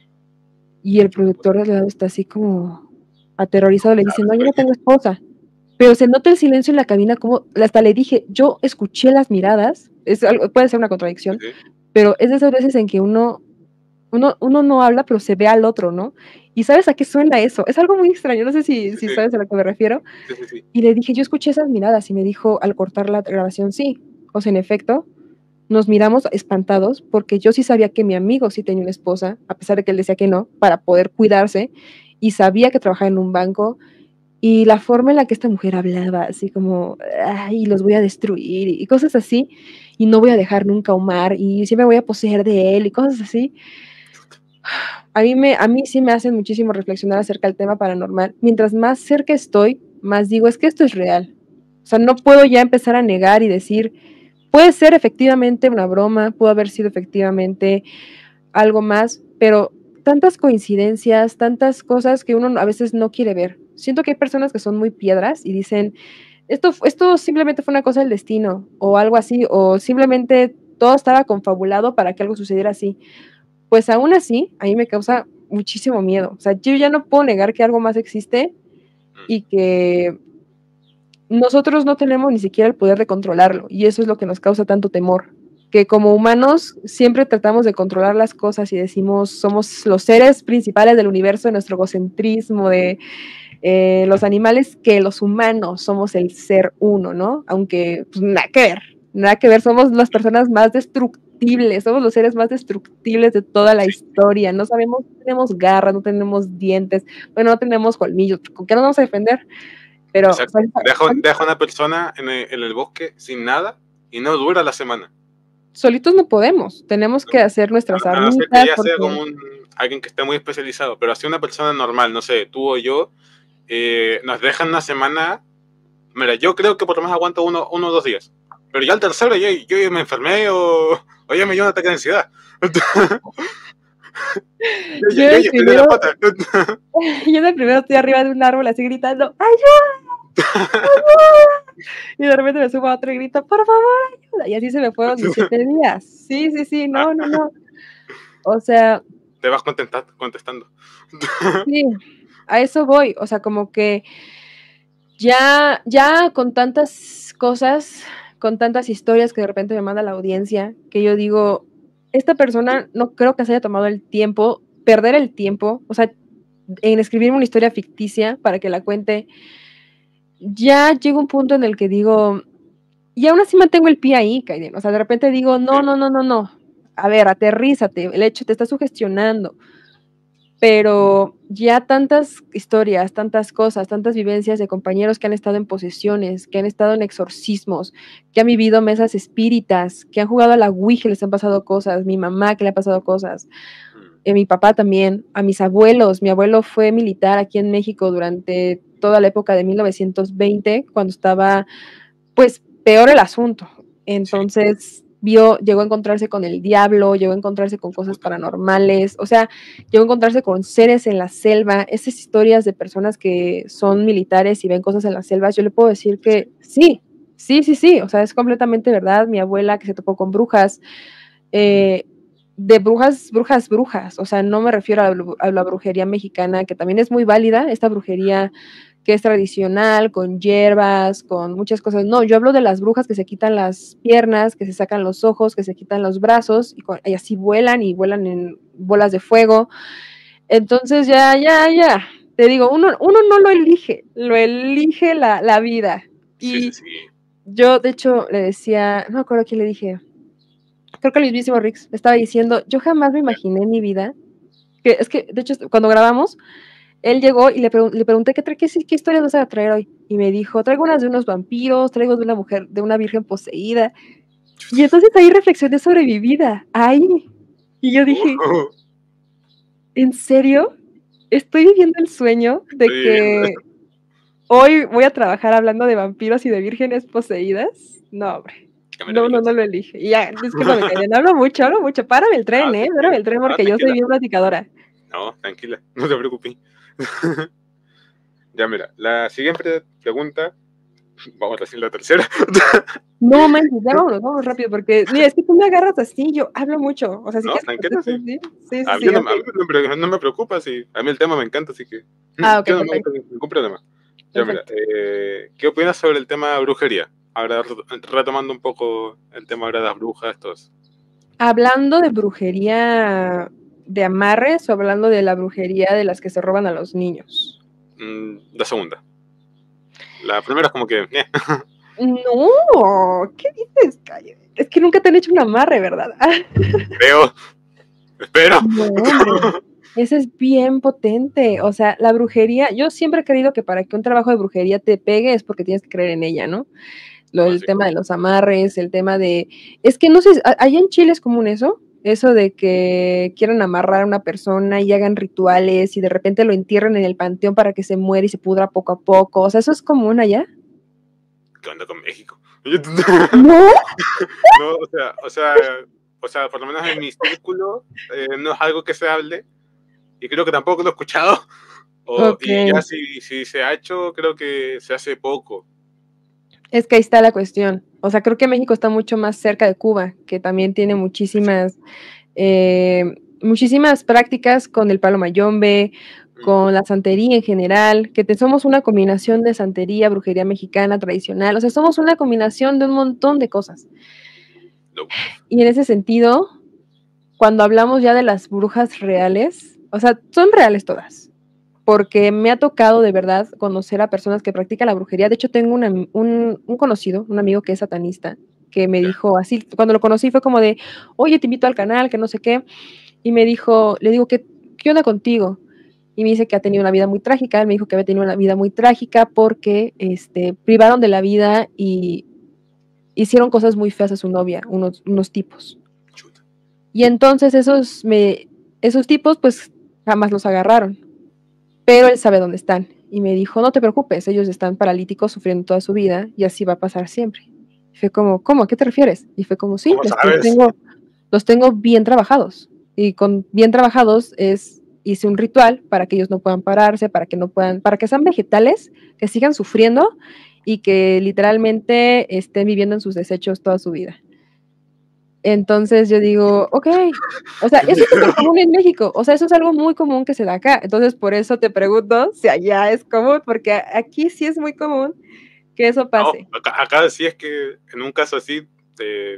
Y el productor de lado está así como aterrorizado, le dice, no, yo no tengo esposa. Pero se nota el silencio en la cabina, como hasta le dije, yo escuché las miradas, es algo, puede ser una contradicción, Sí. pero es de esas veces en que uno, uno, uno no habla, pero se ve al otro, ¿no? ¿Y sabes a qué suena eso? Es algo muy extraño, no sé si, Sí, si sí. sabes a lo que me refiero. Sí, sí, sí. Y le dije, yo escuché esas miradas, y me dijo al cortar la grabación, sí. O sea, en efecto, nos miramos espantados, porque yo sí sabía que mi amigo sí tenía una esposa, a pesar de que él decía que no, para poder cuidarse, y sabía que trabajaba en un banco, y la forma en la que esta mujer hablaba, así como, ay, los voy a destruir, y cosas así, y no voy a dejar nunca a Omar, y siempre voy a poseer de él, y cosas así. A mí, me, a mí sí me hacen muchísimo reflexionar acerca del tema paranormal. Mientras más cerca estoy, más digo, es que esto es real. O sea, no puedo ya empezar a negar y decir, puede ser efectivamente una broma, pudo haber sido efectivamente algo más, pero tantas coincidencias, tantas cosas que uno a veces no quiere ver. Siento que hay personas que son muy piedras y dicen, esto, esto simplemente fue una cosa del destino, o algo así, o simplemente todo estaba confabulado para que algo sucediera así. Pues aún así, a mí me causa muchísimo miedo. O sea, yo ya no puedo negar que algo más existe y que nosotros no tenemos ni siquiera el poder de controlarlo, y eso es lo que nos causa tanto temor, que como humanos siempre tratamos de controlar las cosas y decimos somos los seres principales del universo, de nuestro egocentrismo, de eh, los animales, que los humanos somos el ser uno, ¿no? Aunque pues, nada que ver, nada que ver, somos las personas más destructibles, somos los seres más destructibles de toda la historia, no sabemos, no tenemos garras, no tenemos dientes, bueno, no tenemos colmillos, ¿con qué nos vamos a defender? Pero Exacto. Deja, deja una persona en el, en el bosque sin nada y no dura la semana. Solitos no podemos, tenemos que hacer nuestras A, a no ser que armitas. ya Porque... sea como un, alguien que esté muy especializado, pero así una persona normal, no sé, tú o yo, eh, nos dejan una semana. Mira, yo creo que por lo menos aguanto uno, uno o dos días. Pero ya el tercero, yo, yo ya me enfermé o, o ya me dio un ataque de ansiedad. yo, yo, yo, yo el ya estoy de primero, la pata. yo de primero estoy arriba de un árbol así gritando, ¡ayuda! ¡Ayuda! Y de repente me subo a otro y grito, ¡por favor, ayuda! Y así se me fueron mis siete días. Sí, sí, sí, no, no, no. O sea... Te vas contestando. Sí, a eso voy. O sea, como que ya, ya con tantas cosas, con tantas historias que de repente me manda la audiencia, que yo digo, esta persona no creo que se haya tomado el tiempo, perder el tiempo, o sea, en escribirme una historia ficticia para que la cuente, ya llega un punto en el que digo, y aún así mantengo el pie ahí, Kaiden. O sea, de repente digo, no, no, no, no, no. A ver, aterrízate, el hecho te está sugestionando. Pero ya tantas historias, tantas cosas, tantas vivencias de compañeros que han estado en posesiones, que han estado en exorcismos, que han vivido mesas espíritas, que han jugado a la Ouija y les han pasado cosas, mi mamá que le ha pasado cosas, eh, mi papá también, a mis abuelos. Mi abuelo fue militar aquí en México durante toda la época de mil novecientos veinte, cuando estaba, pues, peor el asunto. Entonces... Sí. Vio, llegó a encontrarse con el diablo, llegó a encontrarse con cosas paranormales, o sea, llegó a encontrarse con seres en la selva. Esas historias de personas que son militares y ven cosas en las selvas, yo le puedo decir que sí, sí, sí, sí, o sea, es completamente verdad. Mi abuela que se topó con brujas, eh, de brujas, brujas, brujas, o sea, no me refiero a la, a la brujería mexicana, que también es muy válida, esta brujería que es tradicional, con hierbas, con muchas cosas. No, yo hablo de las brujas que se quitan las piernas, que se sacan los ojos, que se quitan los brazos, y, con, y así vuelan, y vuelan en bolas de fuego. Entonces ya, ya, ya, te digo, uno, uno no lo elige, lo elige la, la vida. Y sí, sí, sí. Yo, de hecho, le decía, no me acuerdo a quién le dije, creo que el mismísimo Rix, estaba diciendo, yo jamás me imaginé en mi vida, que es que, de hecho, cuando grabamos, él llegó y le, pregun le pregunté, ¿qué, qué, ¿qué historias vas a traer hoy? Y me dijo, traigo unas de unos vampiros, traigo de una mujer, de una virgen poseída. Y entonces ahí reflexioné sobre mi vida, ahí. Y yo dije, ¿en serio? Estoy viviendo el sueño de Estoy que viviendo. hoy voy a trabajar hablando de vampiros y de vírgenes poseídas. No, hombre. Qué No, no, maravilloso. no lo elige. Y ya, discúlpame, Kaiden, hablo mucho, hablo mucho. Párame el tren, Ah, ¿eh? tranquila. Párame el tren Ah, porque yo soy tranquila. bien platicadora. No, tranquila, no te preocupes. Ya, mira, la siguiente pregunta, vamos a decir la tercera. No, manches, ya vámonos, vámonos rápido, porque, mira, es que tú me agarras así, yo hablo mucho. O sea, si No, quieres que tranquila, te sí. sí, sí, sí, A mí, sí, no, ok. a mí no, me, no me preocupa, sí. A mí el tema me encanta, así que Ah, ok, yo no me perfecto. tengo ningún problema. Ya, mira, Perfecto. eh, ¿qué opinas sobre el tema de brujería? Ahora retomando un poco el tema ahora de las brujas, todo eso. Hablando de brujería de amarres o hablando de la brujería de las que se roban a los niños. Mm, la segunda. La primera es como que... Eh. No, ¿qué dices, Cayo? Es que nunca te han hecho un amarre, ¿verdad? Veo, espero. No, hombre. Ese es bien potente. O sea, la brujería, yo siempre he creído que para que un trabajo de brujería te pegue es porque tienes que creer en ella, ¿no? Lo, Bueno, el sí. tema de los amarres, el tema de... Es que no sé, ¿allá en Chile es común eso? Eso de que quieran amarrar a una persona y hagan rituales y de repente lo entierren en el panteón para que se muera y se pudra poco a poco. O sea, ¿eso es común allá? ¿Qué onda con México? ¿No? No, o sea, o sea, o sea, por lo menos en mi círculo eh, no es algo que se hable y creo que tampoco lo he escuchado. O, Ok. y ya si, si se ha hecho, creo que se hace poco. Es que ahí está la cuestión. O sea, creo que México está mucho más cerca de Cuba, que también tiene muchísimas, eh, muchísimas prácticas con el palo mayombe, con la santería en general, que te, somos una combinación de santería, brujería mexicana tradicional, o sea, somos una combinación de un montón de cosas. No. Y en ese sentido, cuando hablamos ya de las brujas reales, o sea, son reales todas, porque me ha tocado de verdad conocer a personas que practican la brujería. De hecho, tengo una, un, un conocido, un amigo que es satanista, que me dijo así, cuando lo conocí fue como de, oye, te invito al canal, que no sé qué, y me dijo, le digo, ¿qué, qué onda contigo? Y me dice que ha tenido una vida muy trágica. Él me dijo que había tenido una vida muy trágica porque este, privaron de la vida y hicieron cosas muy feas a su novia, unos, unos tipos. Chuta. Y entonces esos, me, esos tipos pues jamás los agarraron, pero él sabe dónde están. Y me dijo, no te preocupes, ellos están paralíticos sufriendo toda su vida y así va a pasar siempre. Y fue como, ¿cómo? ¿A qué te refieres? Y fue como, sí, ¿Cómo los, sabes? tengo, los tengo bien trabajados. Y con bien trabajados es, hice un ritual para que ellos no puedan pararse, para que no puedan, para que sean vegetales, que sigan sufriendo y que literalmente estén viviendo en sus desechos toda su vida. Entonces yo digo, ok, o sea, eso es súper común en México, o sea, eso es algo muy común que se da acá. Entonces por eso te pregunto si allá es común, porque aquí sí es muy común que eso pase. No, acá, acá sí es que en un caso así, te,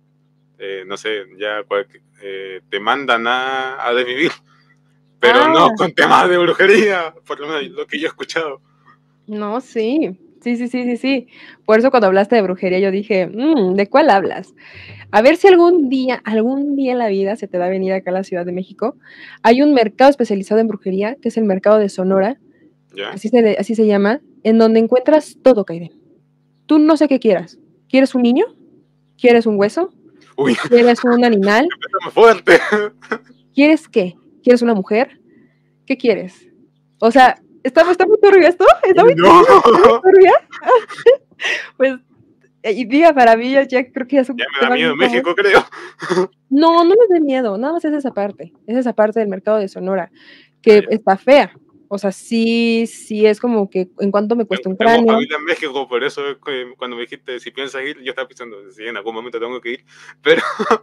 eh, no sé, ya cual, eh, te mandan a, a desvivir, pero Ah, no con temas de brujería, por lo menos lo que yo he escuchado. no, sí, sí, sí, sí, sí, sí. Por eso cuando hablaste de brujería yo dije, mmm, ¿de cuál hablas? A ver si algún día, algún día en la vida se te da a venir acá a la Ciudad de México. Hay un mercado especializado en brujería, que es el mercado de Sonora, ¿Ya? así se, así se llama, en donde encuentras todo, Kaiden. Tú no sé qué quieras. ¿Quieres un niño? ¿Quieres un hueso? Uy, ¿Quieres un animal? empezamos fuerte. ¿Quieres qué? ¿Quieres una mujer? ¿Qué quieres? O sea, ¿está, está muy turbio esto? ¿Está Uy, muy no. turbio? ¿Está muy turbia? Pues, y diga, para mí, ya creo que ya es un Ya me da tema miedo bien común. México, creo. No, no les dé miedo, nada más es esa parte, es esa parte del mercado de Sonora, que Ah, ya. está fea. O sea, sí, sí es como que en cuanto me cuesta un Tengo cráneo. familia en México, por eso es que cuando me dijiste si piensas ir, yo estaba pensando, sí, en algún momento tengo que ir, pero,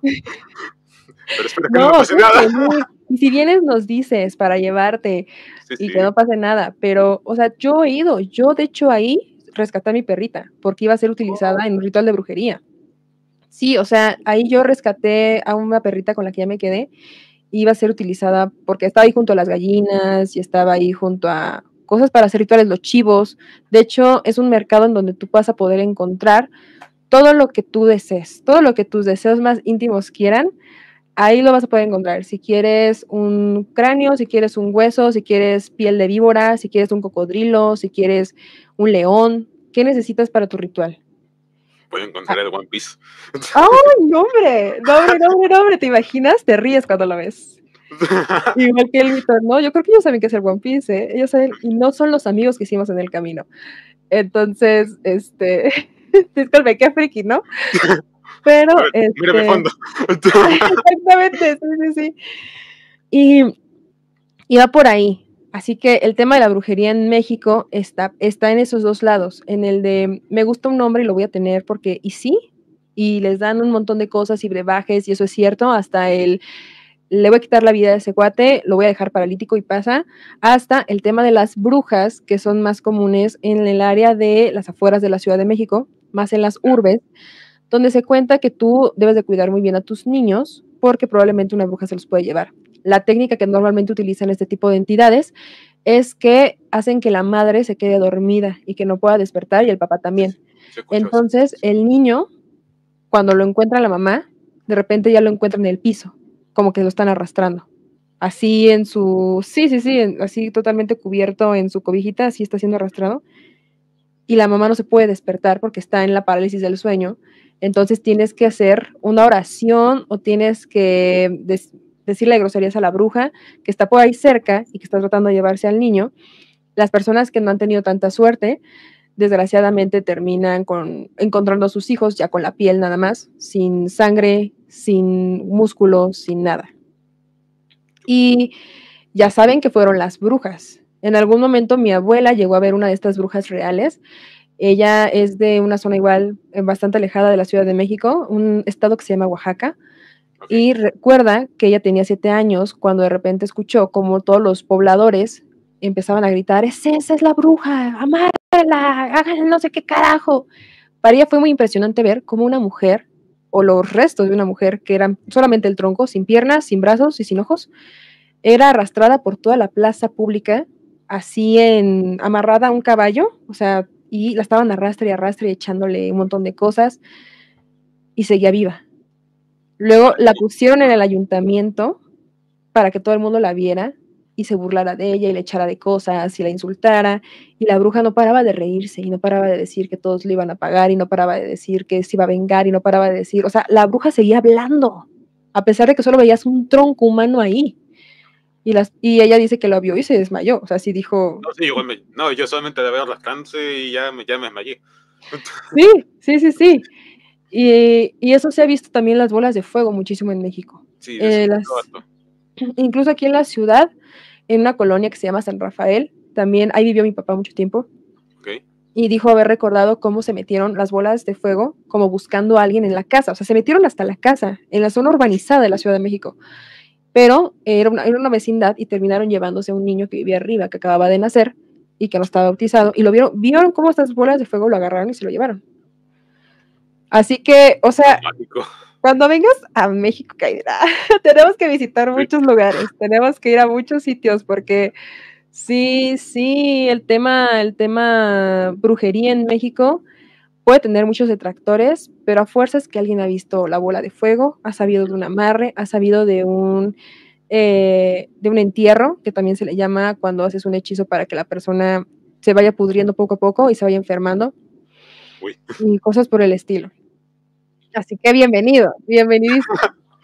pero espero que no No, me pase tienes nada. que venir. Y si vienes nos dices para llevarte Sí, y que sí. no pase nada, pero, o sea, yo he ido, yo de hecho ahí rescaté a mi perrita porque iba a ser utilizada en un ritual de brujería. Sí, o sea, ahí yo rescaté a una perrita con la que ya me quedé, iba a ser utilizada porque estaba ahí junto a las gallinas y estaba ahí junto a cosas para hacer rituales, los chivos. De hecho, es un mercado en donde tú vas a poder encontrar todo lo que tú desees, todo lo que tus deseos más íntimos quieran, ahí lo vas a poder encontrar. Si quieres un cráneo, si quieres un hueso, si quieres piel de víbora, si quieres un cocodrilo, si quieres un león, ¿qué necesitas para tu ritual? Puedo encontrar el One Piece. ¡Ay, no, hombre! No, hombre, no, hombre, no, hombre, ¿te imaginas? Te ríes cuando lo ves. Igual que el Víctor, ¿no? Yo creo que ellos saben qué es el One Piece, ¿eh? Ellos saben, y no son los amigos que hicimos en el camino. Entonces, este, disculpe, qué friki, ¿no? Pero, Mira, este, mira mi fondo. exactamente, sí, sí, sí. Y, y va por ahí. Así que el tema de la brujería en México está, está en esos dos lados, en el de me gusta un nombre y lo voy a tener porque, y sí, y les dan un montón de cosas y brebajes, y eso es cierto, hasta el le voy a quitar la vida a ese cuate, lo voy a dejar paralítico y pasa, hasta el tema de las brujas, que son más comunes en el área de las afueras de la Ciudad de México, más en las urbes, donde se cuenta que tú debes de cuidar muy bien a tus niños, porque probablemente una bruja se los puede llevar. La técnica que normalmente utilizan este tipo de entidades es que hacen que la madre se quede dormida y que no pueda despertar y el papá también. Entonces, el niño, cuando lo encuentra la mamá, de repente ya lo encuentra en el piso, como que lo están arrastrando. Así en su, sí, sí, sí, en, así totalmente cubierto en su cobijita, así está siendo arrastrado. Y la mamá no se puede despertar porque está en la parálisis del sueño. Entonces tienes que hacer una oración o tienes que des decirle groserías a la bruja que está por ahí cerca y que está tratando de llevarse al niño. Las personas que no han tenido tanta suerte, desgraciadamente terminan con, encontrando a sus hijos ya con la piel nada más, sin sangre, sin músculo, sin nada. Y ya saben que fueron las brujas. En algún momento mi abuela llegó a ver una de estas brujas reales. Ella es de una zona igual bastante alejada de la Ciudad de México, un estado que se llama Oaxaca. Okay. Y recuerda que ella tenía siete años cuando de repente escuchó como todos los pobladores empezaban a gritar, es esa es la bruja, amárrala, háganle no sé qué carajo. Para ella fue muy impresionante ver cómo una mujer, o los restos de una mujer, que eran solamente el tronco, sin piernas, sin brazos y sin ojos, era arrastrada por toda la plaza pública, así en, amarrada a un caballo, o sea, y la estaban arrastre y arrastre y echándole un montón de cosas, y seguía viva. Luego la pusieron en el ayuntamiento para que todo el mundo la viera y se burlara de ella y le echara de cosas y la insultara, y la bruja no paraba de reírse y no paraba de decir que todos le iban a pagar y no paraba de decir que se iba a vengar y no paraba de decir, o sea, la bruja seguía hablando, a pesar de que solo veías un tronco humano ahí. Y, las, y ella dice que lo vio y se desmayó, o sea, sí dijo... No, sí, igual me, no, yo solamente la veo arrastrándose y ya me, ya me desmayé. Sí, sí, sí, sí. Y, y eso se ha visto también las bolas de fuego muchísimo en México. Sí, eh, las, incluso aquí en la ciudad, en una colonia que se llama San Rafael, también ahí vivió mi papá mucho tiempo. Okay. Y dijo haber recordado cómo se metieron las bolas de fuego como buscando a alguien en la casa. O sea, se metieron hasta la casa, en la zona urbanizada de la Ciudad de México. Pero era una, era una vecindad y terminaron llevándose a un niño que vivía arriba, que acababa de nacer y que no estaba bautizado. Y lo vieron, vieron cómo estas bolas de fuego lo agarraron y se lo llevaron. Así que, o sea, Mágico. Cuando vengas a México, Kaira, tenemos que visitar muchos lugares, tenemos que ir a muchos sitios, porque sí, sí, el tema, el tema brujería en México puede tener muchos detractores, pero a fuerzas que alguien ha visto la bola de fuego, ha sabido de un amarre, ha sabido de un, eh, de un entierro, que también se le llama cuando haces un hechizo para que la persona se vaya pudriendo poco a poco y se vaya enfermando. Uy. Y cosas por el estilo. Así que bienvenido, bienvenidísimo.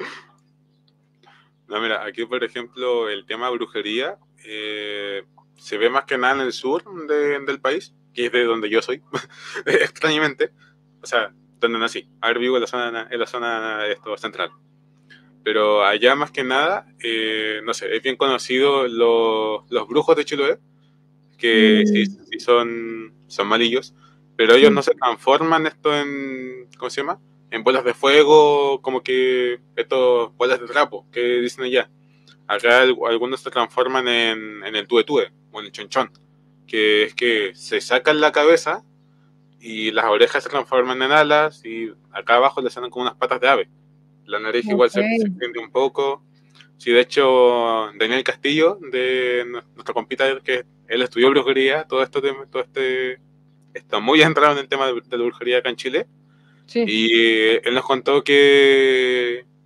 No, mira, aquí por ejemplo el tema brujería eh, se ve más que nada en el sur de, del país, que es de donde yo soy, extrañamente. O sea, donde nací. A ver, vivo en la zona, en la zona esto, central. Pero allá más que nada, eh, no sé, es bien conocido lo, los brujos de Chiloé, que mm. sí, sí son, son malillos, pero ellos mm. no se transforman esto en, ¿cómo se llama? En bolas de fuego, como que estos bolas de trapo, que dicen allá. Acá algunos se transforman en, en el tuetue, o en el chonchón, que es que se sacan la cabeza y las orejas se transforman en alas y acá abajo le salen como unas patas de ave. La nariz okay. igual se, se extiende un poco. Sí, de hecho, Daniel Castillo, de nuestro compita, que él estudió brujería, todo esto, todo este, está muy entrado en el tema de, de la brujería acá en Chile. Sí. Y él nos contó que,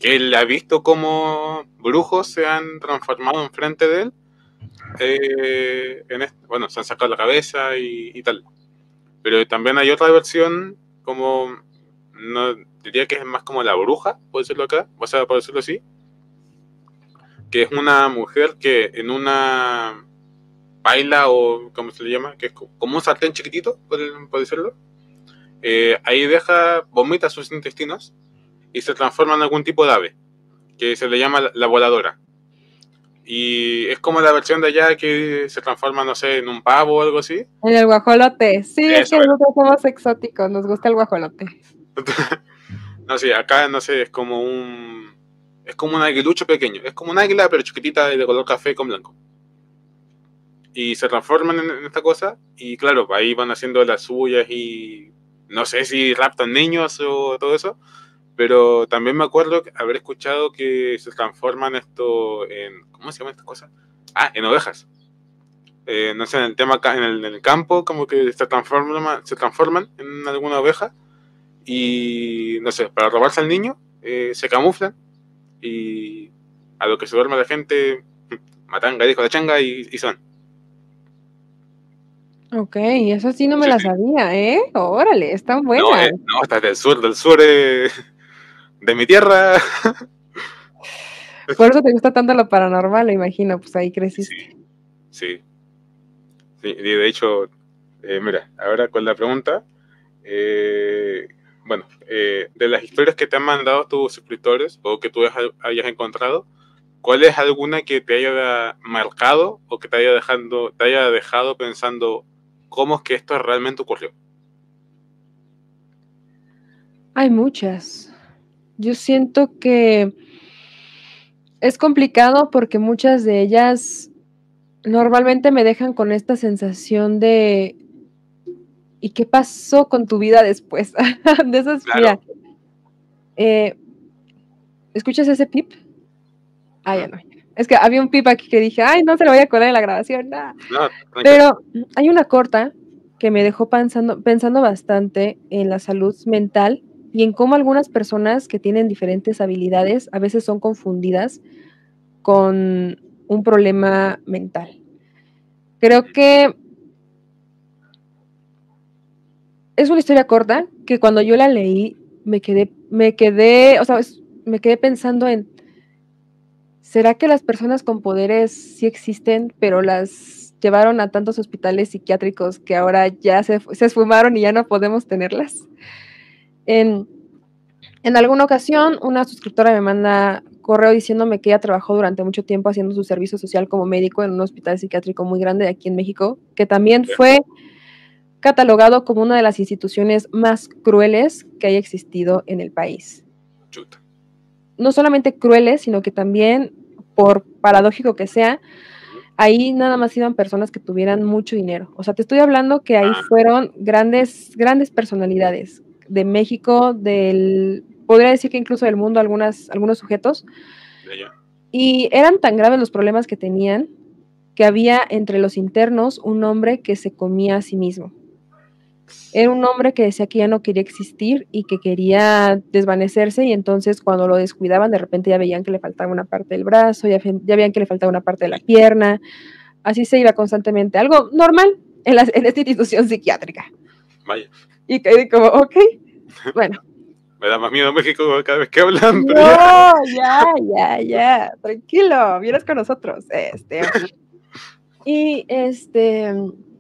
que él ha visto cómo brujos se han transformado enfrente de él. Eh, en este, bueno, se han sacado la cabeza y, y tal. Pero también hay otra versión, como, no diría que es más como la bruja, por decirlo acá, o sea, por decirlo así, que es una mujer que en una paila o como se le llama, que es como un sartén chiquitito, por, por decirlo, eh, ahí deja, vomita sus intestinos y se transforma en algún tipo de ave, que se le llama la, la voladora. Y es como la versión de allá que se transforma, no sé, en un pavo o algo así. En el guajolote. Sí, es Eso que era. nosotros somos exóticos, nos gusta el guajolote. No sé, acá, no sé, es como un... Es como un aguilucho pequeño. Es como un águila, pero chiquitita y de color café con blanco. Y se transforman en, en esta cosa. Y claro, ahí van haciendo las suyas y... No sé si raptan niños o todo eso. Pero también me acuerdo haber escuchado que se transforman esto en... ¿Cómo se llama esta cosa? Ah, en ovejas. Eh, no sé, en el tema acá, en el, en el campo, como que se transforman, se transforman en alguna oveja. Y no sé, para robarse al niño, eh, se camuflan. Y a lo que se duerme la gente, matanga, dijo la changa y, y son. Ok, eso sí no me Sí, la sí. sabía, ¿eh? Órale, están No, buenas. eh, no, estás del sur, del sur eh, de mi tierra. Por eso te gusta tanto lo paranormal, lo imagino, pues ahí Sí, creciste. sí. Sí, y de hecho, eh, mira, ahora con la pregunta, eh, bueno, eh, de las historias que te han mandado tus suscriptores o que tú hayas encontrado, ¿cuál es alguna que te haya marcado o que te haya, dejando, te haya dejado pensando cómo es que esto realmente ocurrió? Hay muchas. Yo siento que es complicado porque muchas de ellas normalmente me dejan con esta sensación de ¿y qué pasó con tu vida después? De esas, mira, Claro. eh, ¿escuchas ese pip? Ah, ya ¿Mm? no. Es que había un pip aquí que dije, ay, no se lo voy a acordar en la grabación, nah. No, tranquilo. Pero hay una corta que me dejó pensando, pensando bastante en la salud mental y en cómo algunas personas que tienen diferentes habilidades a veces son confundidas con un problema mental. Creo que es una historia corta que cuando yo la leí me quedé, me quedé, o sea, me quedé pensando en, ¿será que las personas con poderes sí existen, pero las llevaron a tantos hospitales psiquiátricos que ahora ya se, se esfumaron y ya no podemos tenerlas? En, en alguna ocasión, una suscriptora me manda correo diciéndome que ella trabajó durante mucho tiempo haciendo su servicio social como médico en un hospital psiquiátrico muy grande de aquí en México, que también fue catalogado como una de las instituciones más crueles que haya existido en el país. Chuta. No solamente crueles, sino que también, por paradójico que sea, ahí nada más iban personas que tuvieran mucho dinero. O sea, te estoy hablando que ahí Ah, fueron grandes, grandes personalidades de México, del, podría decir que incluso del mundo, algunas, algunos sujetos. de allá. Y eran tan graves los problemas que tenían que había entre los internos un hombre que se comía a sí mismo. Era un hombre que decía que ya no quería existir y que quería desvanecerse, y entonces cuando lo descuidaban de repente ya veían que le faltaba una parte del brazo, ya, ya veían que le faltaba una parte de la pierna, así se iba constantemente, algo normal en, la, en esta institución psiquiátrica. Vaya. Y quedé como, ok, bueno. Me da más miedo México cada vez que hablan, pero ya. No, ya, ya, ya, tranquilo, vienes con nosotros, este. Y este,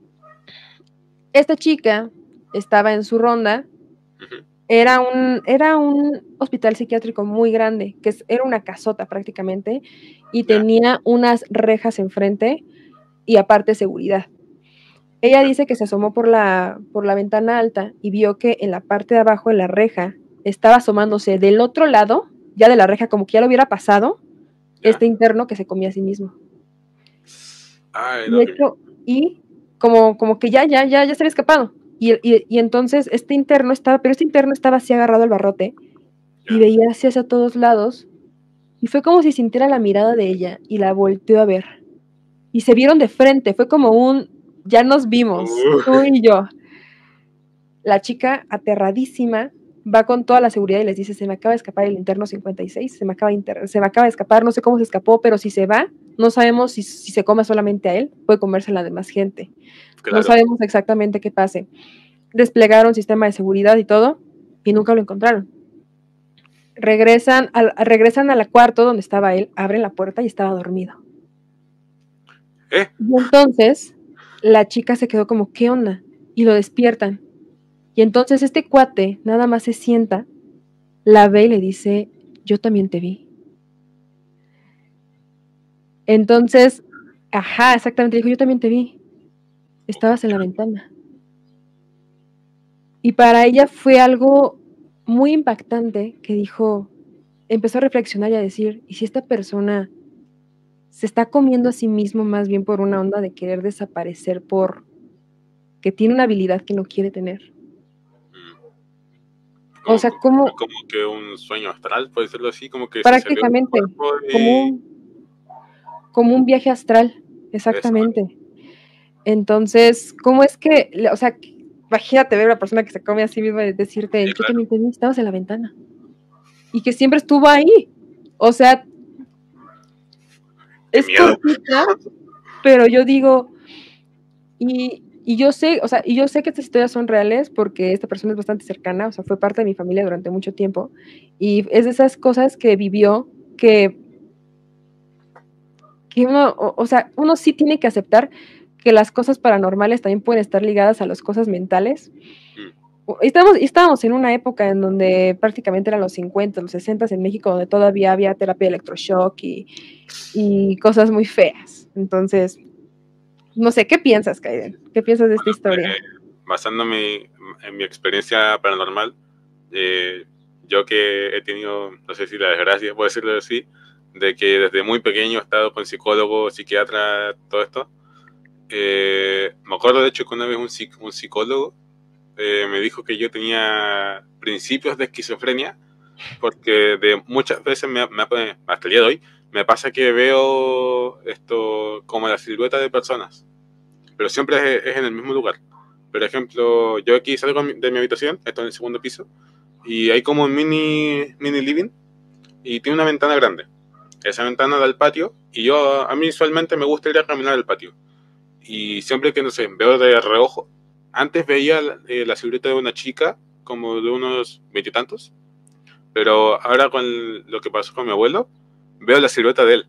esta chica estaba en su ronda. Uh-huh. Era un, era un hospital psiquiátrico muy grande, que es, era una casota prácticamente, y Ya. tenía unas rejas enfrente y aparte seguridad. Ella dice que se asomó por la, por la ventana alta y vio que en la parte de abajo de la reja estaba asomándose del otro lado, ya de la reja, como que ya lo hubiera pasado, Ya. este interno que se comía a sí mismo. Ay, Y no. de hecho, y como, como que ya, ya, ya, ya se había escapado. Y, y, y entonces este interno estaba, pero este interno estaba así agarrado al barrote y Ya. veía así hacia todos lados, y fue como si sintiera la mirada de ella y la volteó a ver. Y se vieron de frente, fue como un, ya nos vimos, Uh, tú y yo. La chica, aterradísima, va con toda la seguridad y les dice, se me acaba de escapar el interno cincuenta y seis, se me acaba de, inter se me acaba de escapar, no sé cómo se escapó, pero si se va, no sabemos si, si se come solamente a él, puede comerse a la demás gente. Claro. No sabemos exactamente qué pase. Desplegaron sistema de seguridad y todo, y nunca lo encontraron. Regresan al, regresan al cuarto donde estaba él, abren la puerta y estaba dormido. ¿Eh? Y entonces, la chica se quedó como, ¿qué onda? Y lo despiertan. Y entonces este cuate nada más se sienta, la ve y le dice, yo también te vi. Entonces, ajá, exactamente, dijo, yo también te vi. Estabas en la ventana. Y para ella fue algo muy impactante que dijo, empezó a reflexionar y a decir, ¿y si esta persona se está comiendo a sí mismo más bien por una onda de querer desaparecer por que tiene una habilidad que no quiere tener? Como, o sea, como, como que un sueño astral, puede serlo así, como que prácticamente, se salió del como, y... un, como un viaje astral, exactamente. Eso. Entonces, ¿cómo es que, o sea, imagínate ver a una persona que se come a sí misma y decirte, sí, yo claro. también te vi, estabas en la ventana, y que siempre estuvo ahí, o sea, Qué es miedo. cortita, pero yo digo, y, y yo sé, o sea, y yo sé que estas historias son reales porque esta persona es bastante cercana, o sea, fue parte de mi familia durante mucho tiempo, y es de esas cosas que vivió que, que uno, o, o sea, uno sí tiene que aceptar que las cosas paranormales también pueden estar ligadas a las cosas mentales. Mm. Estábamos, estábamos en una época en donde prácticamente eran los cincuenta, los sesenta en México, donde todavía había terapia de electroshock y, y cosas muy feas. Entonces, no sé, ¿qué piensas, Kaiden? ¿Qué piensas de esta bueno, historia? Eh, basándome en mi experiencia paranormal, eh, yo que he tenido, no sé si la desgracia, puedo decirlo así, de que desde muy pequeño he estado con psicólogo, psiquiatra, todo esto. Eh, me acuerdo de hecho que una vez un, psic un psicólogo eh, me dijo que yo tenía principios de esquizofrenia, porque de muchas veces, me, me, hasta el día de hoy, me pasa que veo esto como la silueta de personas, pero siempre es, es en el mismo lugar. Por ejemplo, yo aquí salgo de mi habitación, esto en el segundo piso, y hay como un mini, mini living, y tiene una ventana grande. Esa ventana da al patio, y yo, a mí usualmente me gusta ir a caminar al patio. Y siempre que, no sé, veo de reojo, antes veía eh, la silueta de una chica, como de unos veintitantos, pero ahora con lo que pasó con mi abuelo, veo la silueta de él.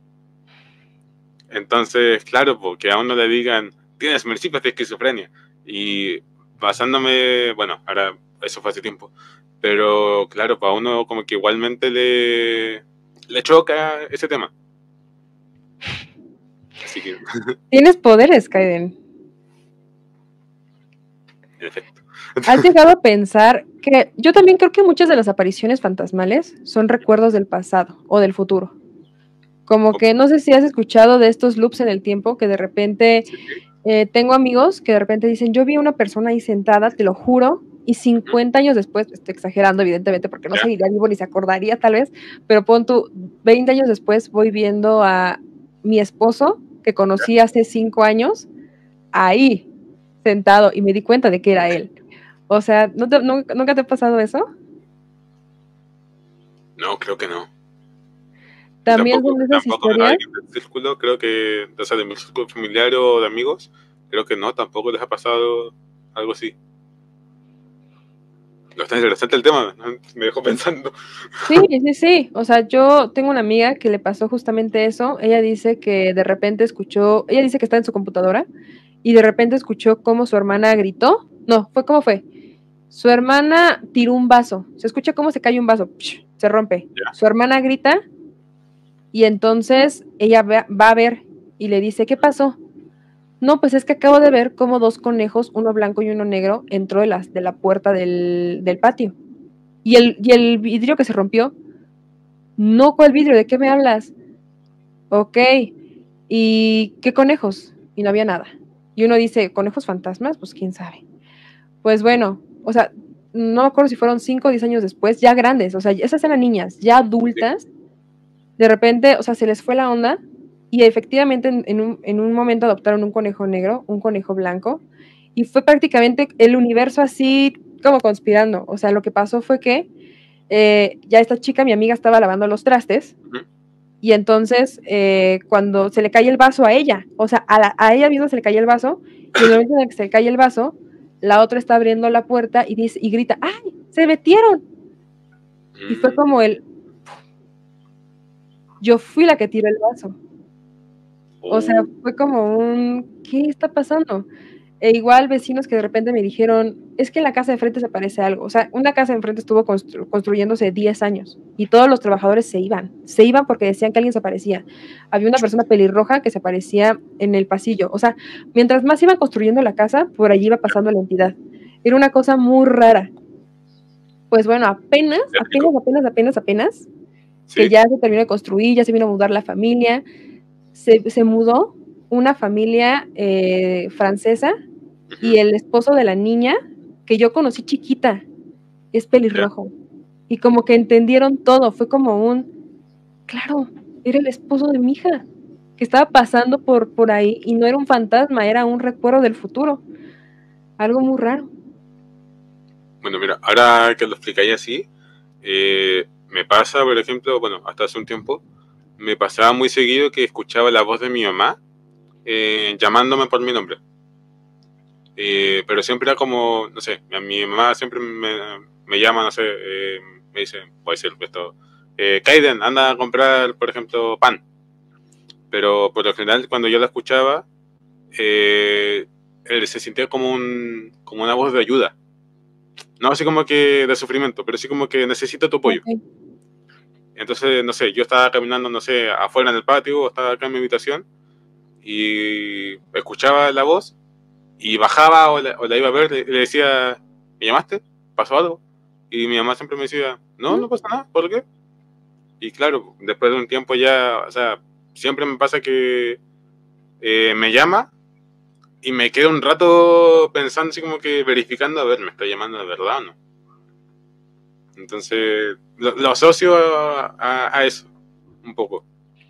Entonces, claro, porque a uno le digan, tienes principios de esquizofrenia. Y basándome, bueno, ahora eso fue hace tiempo, pero claro, para uno como que igualmente le, le choca ese tema. Así que... Tienes poderes, Kaiden. En efecto. ¿Has llegado a pensar que yo también creo que muchas de las apariciones fantasmales son recuerdos del pasado o del futuro? Como que no sé si has escuchado de estos loops en el tiempo que de repente sí. eh, tengo amigos que de repente dicen, yo vi a una persona ahí sentada, te lo juro, y cincuenta años después, estoy exagerando evidentemente porque no ¿Ya? seguiría vivo ni se acordaría tal vez, pero pon tú, veinte años después voy viendo a mi esposo que conocí ¿Ya? hace cinco años ahí sentado y me di cuenta de que era él. O sea, ¿no te, no, ¿nunca te ha pasado eso? No, creo que no. También tampoco, son de esas tampoco historias. Alguien del círculo, creo que, o sea, de mi círculo familiar o de amigos, creo que no, tampoco les ha pasado algo así. No está interesante el tema, ¿no? Me dejó pensando. Sí, sí, sí. O sea, yo tengo una amiga que le pasó justamente eso. Ella dice que de repente escuchó, ella dice que está en su computadora y de repente escuchó cómo su hermana gritó. No, fue ¿cómo fue? Su hermana tiró un vaso. Se escucha cómo se cae un vaso. Psh, se rompe. Yeah. Su hermana grita y entonces ella va, va a ver y le dice, ¿qué pasó? No, pues es que acabo de ver cómo dos conejos, uno blanco y uno negro, entró de la, de la puerta del, del patio. ¿Y el, ¿Y el vidrio que se rompió? No, ¿cuál vidrio? ¿De qué me hablas? Ok. ¿Y qué conejos? Y no había nada. Y uno dice, ¿conejos fantasmas? Pues quién sabe. Pues bueno, o sea, no me acuerdo si fueron cinco o diez años después, ya grandes, o sea, esas eran niñas, ya adultas, de repente, o sea, se les fue la onda y efectivamente en, en, un, en un momento adoptaron un conejo negro, un conejo blanco, y fue prácticamente el universo así como conspirando. O sea, lo que pasó fue que eh, ya esta chica, mi amiga, estaba lavando los trastes. Uh-huh. Y entonces, eh, cuando se le cae el vaso a ella, o sea, a, la, a ella misma se le cae el vaso, y en el momento en el que se le cae el vaso, la otra está abriendo la puerta y, dice, y grita, ¡ay, se metieron! Y fue como el... Yo fui la que tiró el vaso. O sea, fue como un... ¿Qué está pasando? E igual vecinos que de repente me dijeron, es que en la casa de frente se parece algo. O sea, una casa de enfrente estuvo constru construyéndose diez años y todos los trabajadores se iban. Se iban porque decían que alguien se aparecía. Había una persona pelirroja que se aparecía en el pasillo. O sea, mientras más iban construyendo la casa, por allí iba pasando la entidad. Era una cosa muy rara. Pues bueno, apenas, apenas, apenas, apenas, apenas, sí. que ya se terminó de construir, ya se vino a mudar la familia. Se, se mudó una familia eh, francesa y el esposo de la niña, que yo conocí chiquita, es pelirrojo. Y como que entendieron todo, fue como un, claro, era el esposo de mi hija, que estaba pasando por, por ahí, y no era un fantasma, era un recuerdo del futuro. Algo muy raro. Bueno, mira, ahora que lo explicáis así, eh, me pasa, por ejemplo, bueno, hasta hace un tiempo, me pasaba muy seguido que escuchaba la voz de mi mamá eh, llamándome por mi nombre. Eh, pero siempre era como, no sé, mi mamá siempre me, me llama, no sé, eh, me dice, puede ser esto, eh, Kaiden, anda a comprar, por ejemplo, pan. Pero por lo general, cuando yo la escuchaba, eh, él se sentía como, un, como una voz de ayuda. No así como que de sufrimiento, pero sí como que necesito tu apoyo. Okay. Entonces, no sé, yo estaba caminando, no sé, afuera en el patio, o estaba acá en mi habitación, y escuchaba la voz, y bajaba o la, o la iba a ver, le, le decía, ¿me llamaste? ¿Pasó algo? Y mi mamá siempre me decía, no, no pasa nada, ¿por qué? Y claro, después de un tiempo ya, o sea, siempre me pasa que eh, me llama y me quedo un rato pensando así como que verificando, a ver, ¿me está llamando de verdad o no? Entonces, lo, lo asocio a, a, a eso, un poco.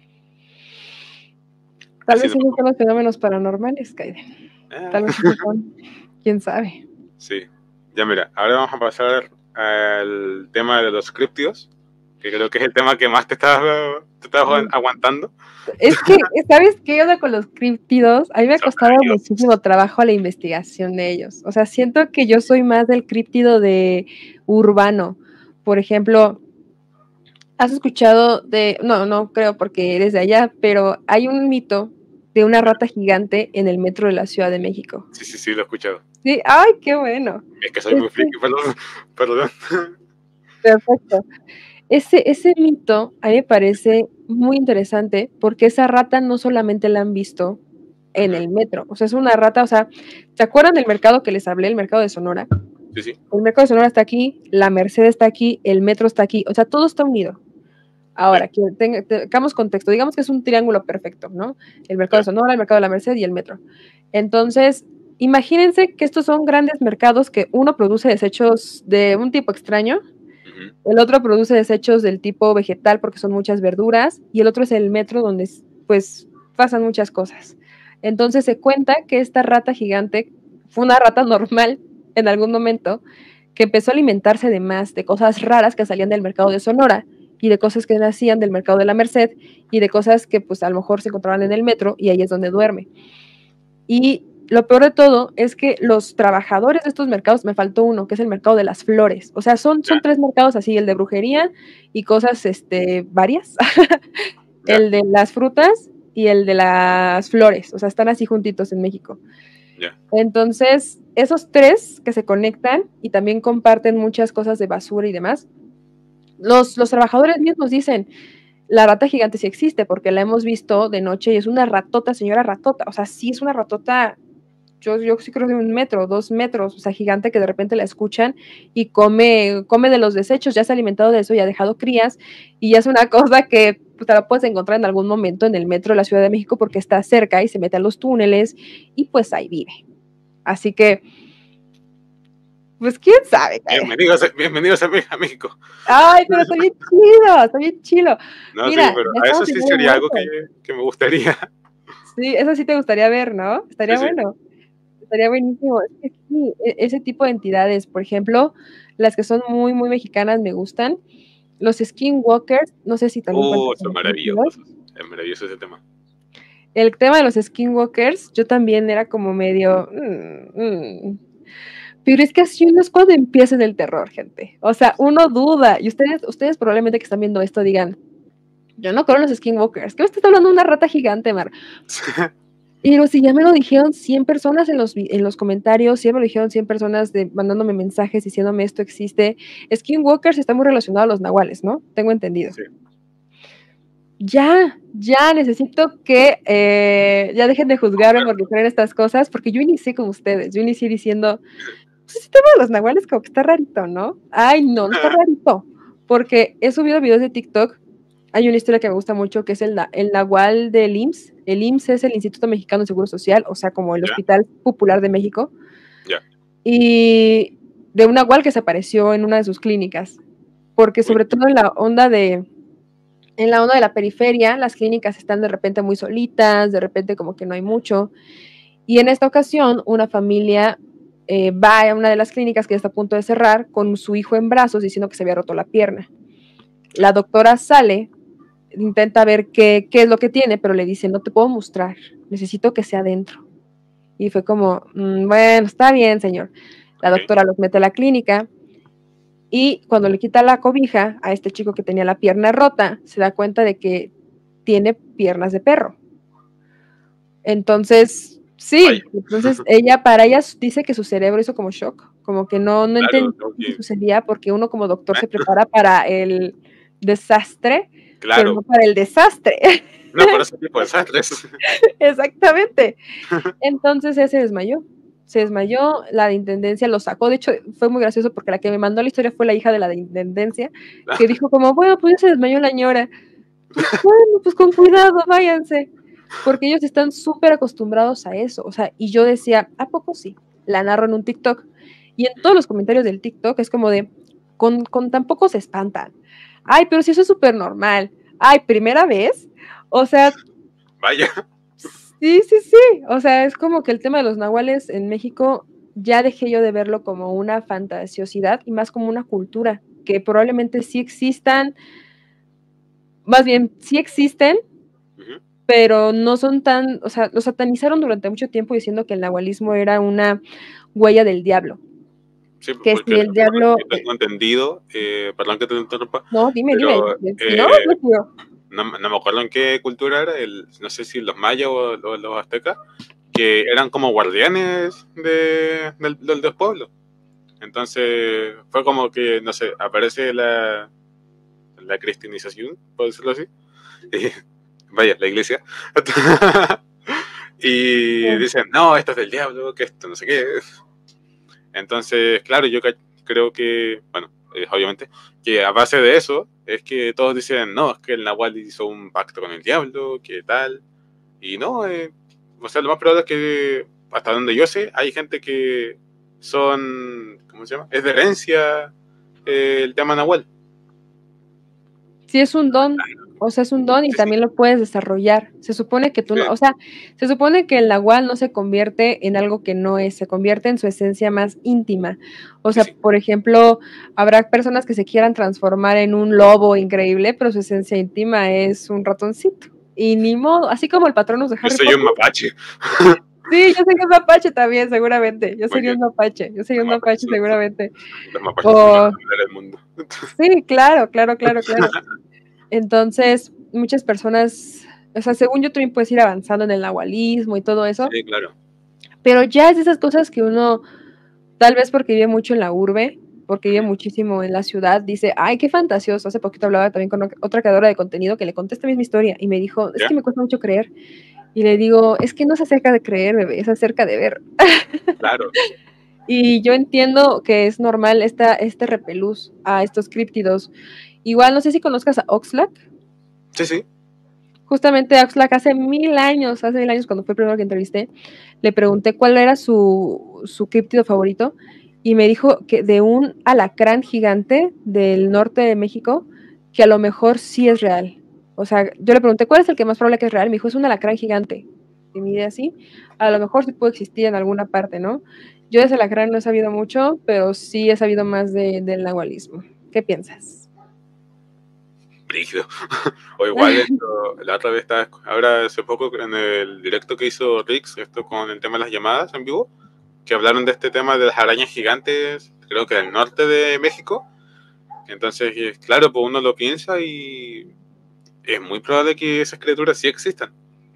Tal así vez sí son los fenómenos paranormales, Kaiden. Ah. Tal vez sí son, quién sabe. Sí, ya mira, ahora vamos a pasar al tema de los críptidos, que creo que es el tema que más te estás, te estás sí. aguantando. Es que, ¿sabes qué onda con los críptidos? A mí me ha costado muchísimo trabajo la investigación de ellos. O sea, siento que yo soy más del críptido de urbano. Por ejemplo, ¿has escuchado de, no, no creo porque eres de allá, pero hay un mito de una rata gigante en el metro de la Ciudad de México? Sí, sí, sí, lo he escuchado. Sí, ay, qué bueno. Es que soy muy friki, perdón, perdón. Perfecto. Ese, ese mito a mí me parece muy interesante porque esa rata no solamente la han visto en el metro, o sea, es una rata, o sea, ¿se acuerdan del mercado que les hablé, el mercado de Sonora? Sí, sí. El mercado de Sonora está aquí, la Merced está aquí, el metro está aquí, o sea, todo está unido. Ahora, sí. que tenga, tengamos contexto, digamos que es un triángulo perfecto, ¿no? El mercado sí. de Sonora, el mercado de la Merced y el metro. Entonces, imagínense que estos son grandes mercados que uno produce desechos de un tipo extraño, uh-huh. el otro produce desechos del tipo vegetal porque son muchas verduras, y el otro es el metro donde pues pasan muchas cosas. Entonces se cuenta que esta rata gigante fue una rata normal en algún momento que empezó a alimentarse de más, de cosas raras que salían del mercado de Sonora y de cosas que nacían del mercado de la Merced y de cosas que pues a lo mejor se encontraban en el metro y ahí es donde duerme. Y lo peor de todo es que los trabajadores de estos mercados, me faltó uno, que es el mercado de las flores. O sea, son, son tres mercados así, el de brujería y cosas este, varias, el de las frutas y el de las flores. O sea, están así juntitos en México. Yeah. Entonces, esos tres que se conectan y también comparten muchas cosas de basura y demás, los, los trabajadores mismos dicen, la rata gigante sí existe porque la hemos visto de noche y es una ratota, señora ratota. O sea, sí es una ratota. Yo, yo sí creo que un metro, dos metros, o sea, gigante que de repente la escuchan y come, come de los desechos, ya se ha alimentado de eso y ha dejado crías y ya es una cosa que pues, te la puedes encontrar en algún momento en el metro de la Ciudad de México porque está cerca y se mete a los túneles y pues ahí vive. Así que, pues quién sabe. Bienvenidos, a, bienvenidos a México. Ay, pero está bien chido, está bien chido. No, Mira, sí, pero a eso sí sería algo que, que me gustaría. Sí, eso sí te gustaría ver, ¿no? Estaría sí, bueno. Sí. estaría buenísimo. Es que sí, e- ese tipo de entidades, por ejemplo, las que son muy, muy mexicanas me gustan. Los skinwalkers, no sé si también cuentan Oh, son como películas. maravillosos. Es maravilloso ese tema. El tema de los skinwalkers, yo también era como medio... mm, mm. Pero es que así uno es cuando empieza en el terror, gente. O sea, uno duda. Y ustedes, ustedes probablemente que están viendo esto digan, yo no creo en los skinwalkers. ¿Qué me estás hablando de una rata gigante, Mar? Pero si ya me lo dijeron cien personas en los, en los comentarios, si ya me lo dijeron cien personas de, mandándome mensajes diciéndome esto existe. Skinwalkers está muy relacionado a los nahuales, ¿no? Tengo entendido. Sí. Ya, ya necesito que eh, ya dejen de juzgarme por creer en estas cosas, porque yo inicié con ustedes. Yo inicié diciendo, pues ese tema de los nahuales como que está rarito, ¿no? Ay, no, no está rarito. Porque he subido videos de TikTok. Hay una historia que me gusta mucho, que es el, el nahual del I M S S. El I M S S es el Instituto Mexicano de Seguro Social, o sea, como el ¿Ya? Hospital Popular de México. Ya. Y de un nahual que se apareció en una de sus clínicas. Porque sobre Uy. todo en la onda de... En la onda de la periferia, las clínicas están de repente muy solitas, de repente como que no hay mucho. Y en esta ocasión, una familia eh, va a una de las clínicas que ya está a punto de cerrar con su hijo en brazos diciendo que se había roto la pierna. La doctora sale, intenta ver qué, qué es lo que tiene, pero le dice, no te puedo mostrar, necesito que sea adentro. Y fue como, mmm, bueno, está bien, señor. La Okay. doctora los mete a la clínica y cuando le quita la cobija a este chico que tenía la pierna rota, se da cuenta de que tiene piernas de perro. Entonces, sí, Vaya. entonces ella, para ella dice que su cerebro hizo como shock, como que no, no Claro, entendía no, qué que- sucedía porque uno como doctor ¿eh? se prepara para el desastre, pero no Claro, para el desastre. no para ese tipo de desastres. Exactamente. Entonces ella se desmayó. Se desmayó, la de intendencia lo sacó. De hecho, fue muy gracioso porque la que me mandó la historia fue la hija de la de intendencia, que dijo como, bueno, pues ya se desmayó la señora. Pues bueno, pues con cuidado, váyanse. Porque ellos están súper acostumbrados a eso. O sea, y yo decía, ¿a poco sí? La narro en un TikTok. Y en todos los comentarios del TikTok es como de, con, con tampoco se espantan. Ay, pero si eso es súper normal. Ay, primera vez. O sea, Vaya. sí, sí, sí. O sea, es como que el tema de los nahuales en México ya dejé yo de verlo como una fantasiosidad y más como una cultura, que probablemente sí existan, más bien sí existen, Uh-huh. pero no son tan, o sea, lo satanizaron durante mucho tiempo diciendo que el nahualismo era una huella del diablo. Sí, Que porque si el según lo que diablo... yo tengo entendido, eh, perdón que te interrumpa, No, dime, dime. pero Si no, eh, no quiero. no, no me acuerdo en qué cultura era, el, no sé si los mayas o, o los aztecas, que eran como guardianes de, del, del, del pueblo. Entonces fue como que, no sé, aparece la, la cristianización, por decirlo así. Y, vaya, la iglesia. Y dicen, no, esto es del diablo, que esto no sé qué. Entonces, claro, yo creo que, bueno, eh, obviamente, que a base de eso es que todos dicen, no, es que el Nahual hizo un pacto con el diablo, que tal. Y no, eh, o sea, lo más probable es que, hasta donde yo sé, hay gente que son, ¿cómo se llama? Es de herencia eh, el tema Nahual. Sí, es un don, o sea, es un don y Sí, sí. también lo puedes desarrollar. Se supone que tú Sí. no, o sea, se supone que el nahual no se convierte en algo que no es, se convierte en su esencia más íntima. O sea, Sí, sí. por ejemplo, habrá personas que se quieran transformar en un lobo increíble, pero su esencia íntima es un ratoncito. Y ni modo, así como el Patronus de Yo Harry soy un Potter. mapache. Sí, yo sería un mapache también, seguramente. Yo Muy sería un bien. mapache, yo sería Los un mapaches mapache son, son- seguramente. los mapaches son la O, bandera del mundo. sí, claro, claro, claro, claro. Entonces, muchas personas, o sea, según yo también puedes ir avanzando en el nahualismo y todo eso, Sí, claro. pero ya es de esas cosas que uno, tal vez porque vive mucho en la urbe, porque vive Ujú. muchísimo en la ciudad, dice, ay, qué fantasioso. Hace poquito hablaba también con otra creadora de contenido que le conté esta misma historia y me dijo, es ¿Ya? que me cuesta mucho creer. Y le digo, es que no es acerca de creer, bebé, es acerca de ver. Claro. Y yo entiendo que es normal esta, este repelús a estos críptidos. Igual, no sé si conozcas a Oxlack. Sí, sí. Justamente Oxlack hace mil años, hace mil años cuando fue el primero que entrevisté, le pregunté cuál era su, su críptido favorito y me dijo que de un alacrán gigante del norte de México, que a lo mejor sí es real. O sea, yo le pregunté cuál es el que más probable que es real, me dijo es un alacrán gigante. se mide así, a lo mejor sí puede existir en alguna parte, ¿no? Yo de ese alacrán no he sabido mucho, pero sí he sabido más de, del nahualismo. ¿Qué piensas? Brígido. O igual, esto, la otra vez estaba, ahora hace poco en el directo que hizo Rix, esto con el tema de las llamadas en vivo, que hablaron de este tema de las arañas gigantes, creo que del norte de México. Entonces, claro, pues uno lo piensa y es muy probable que esas criaturas sí existan.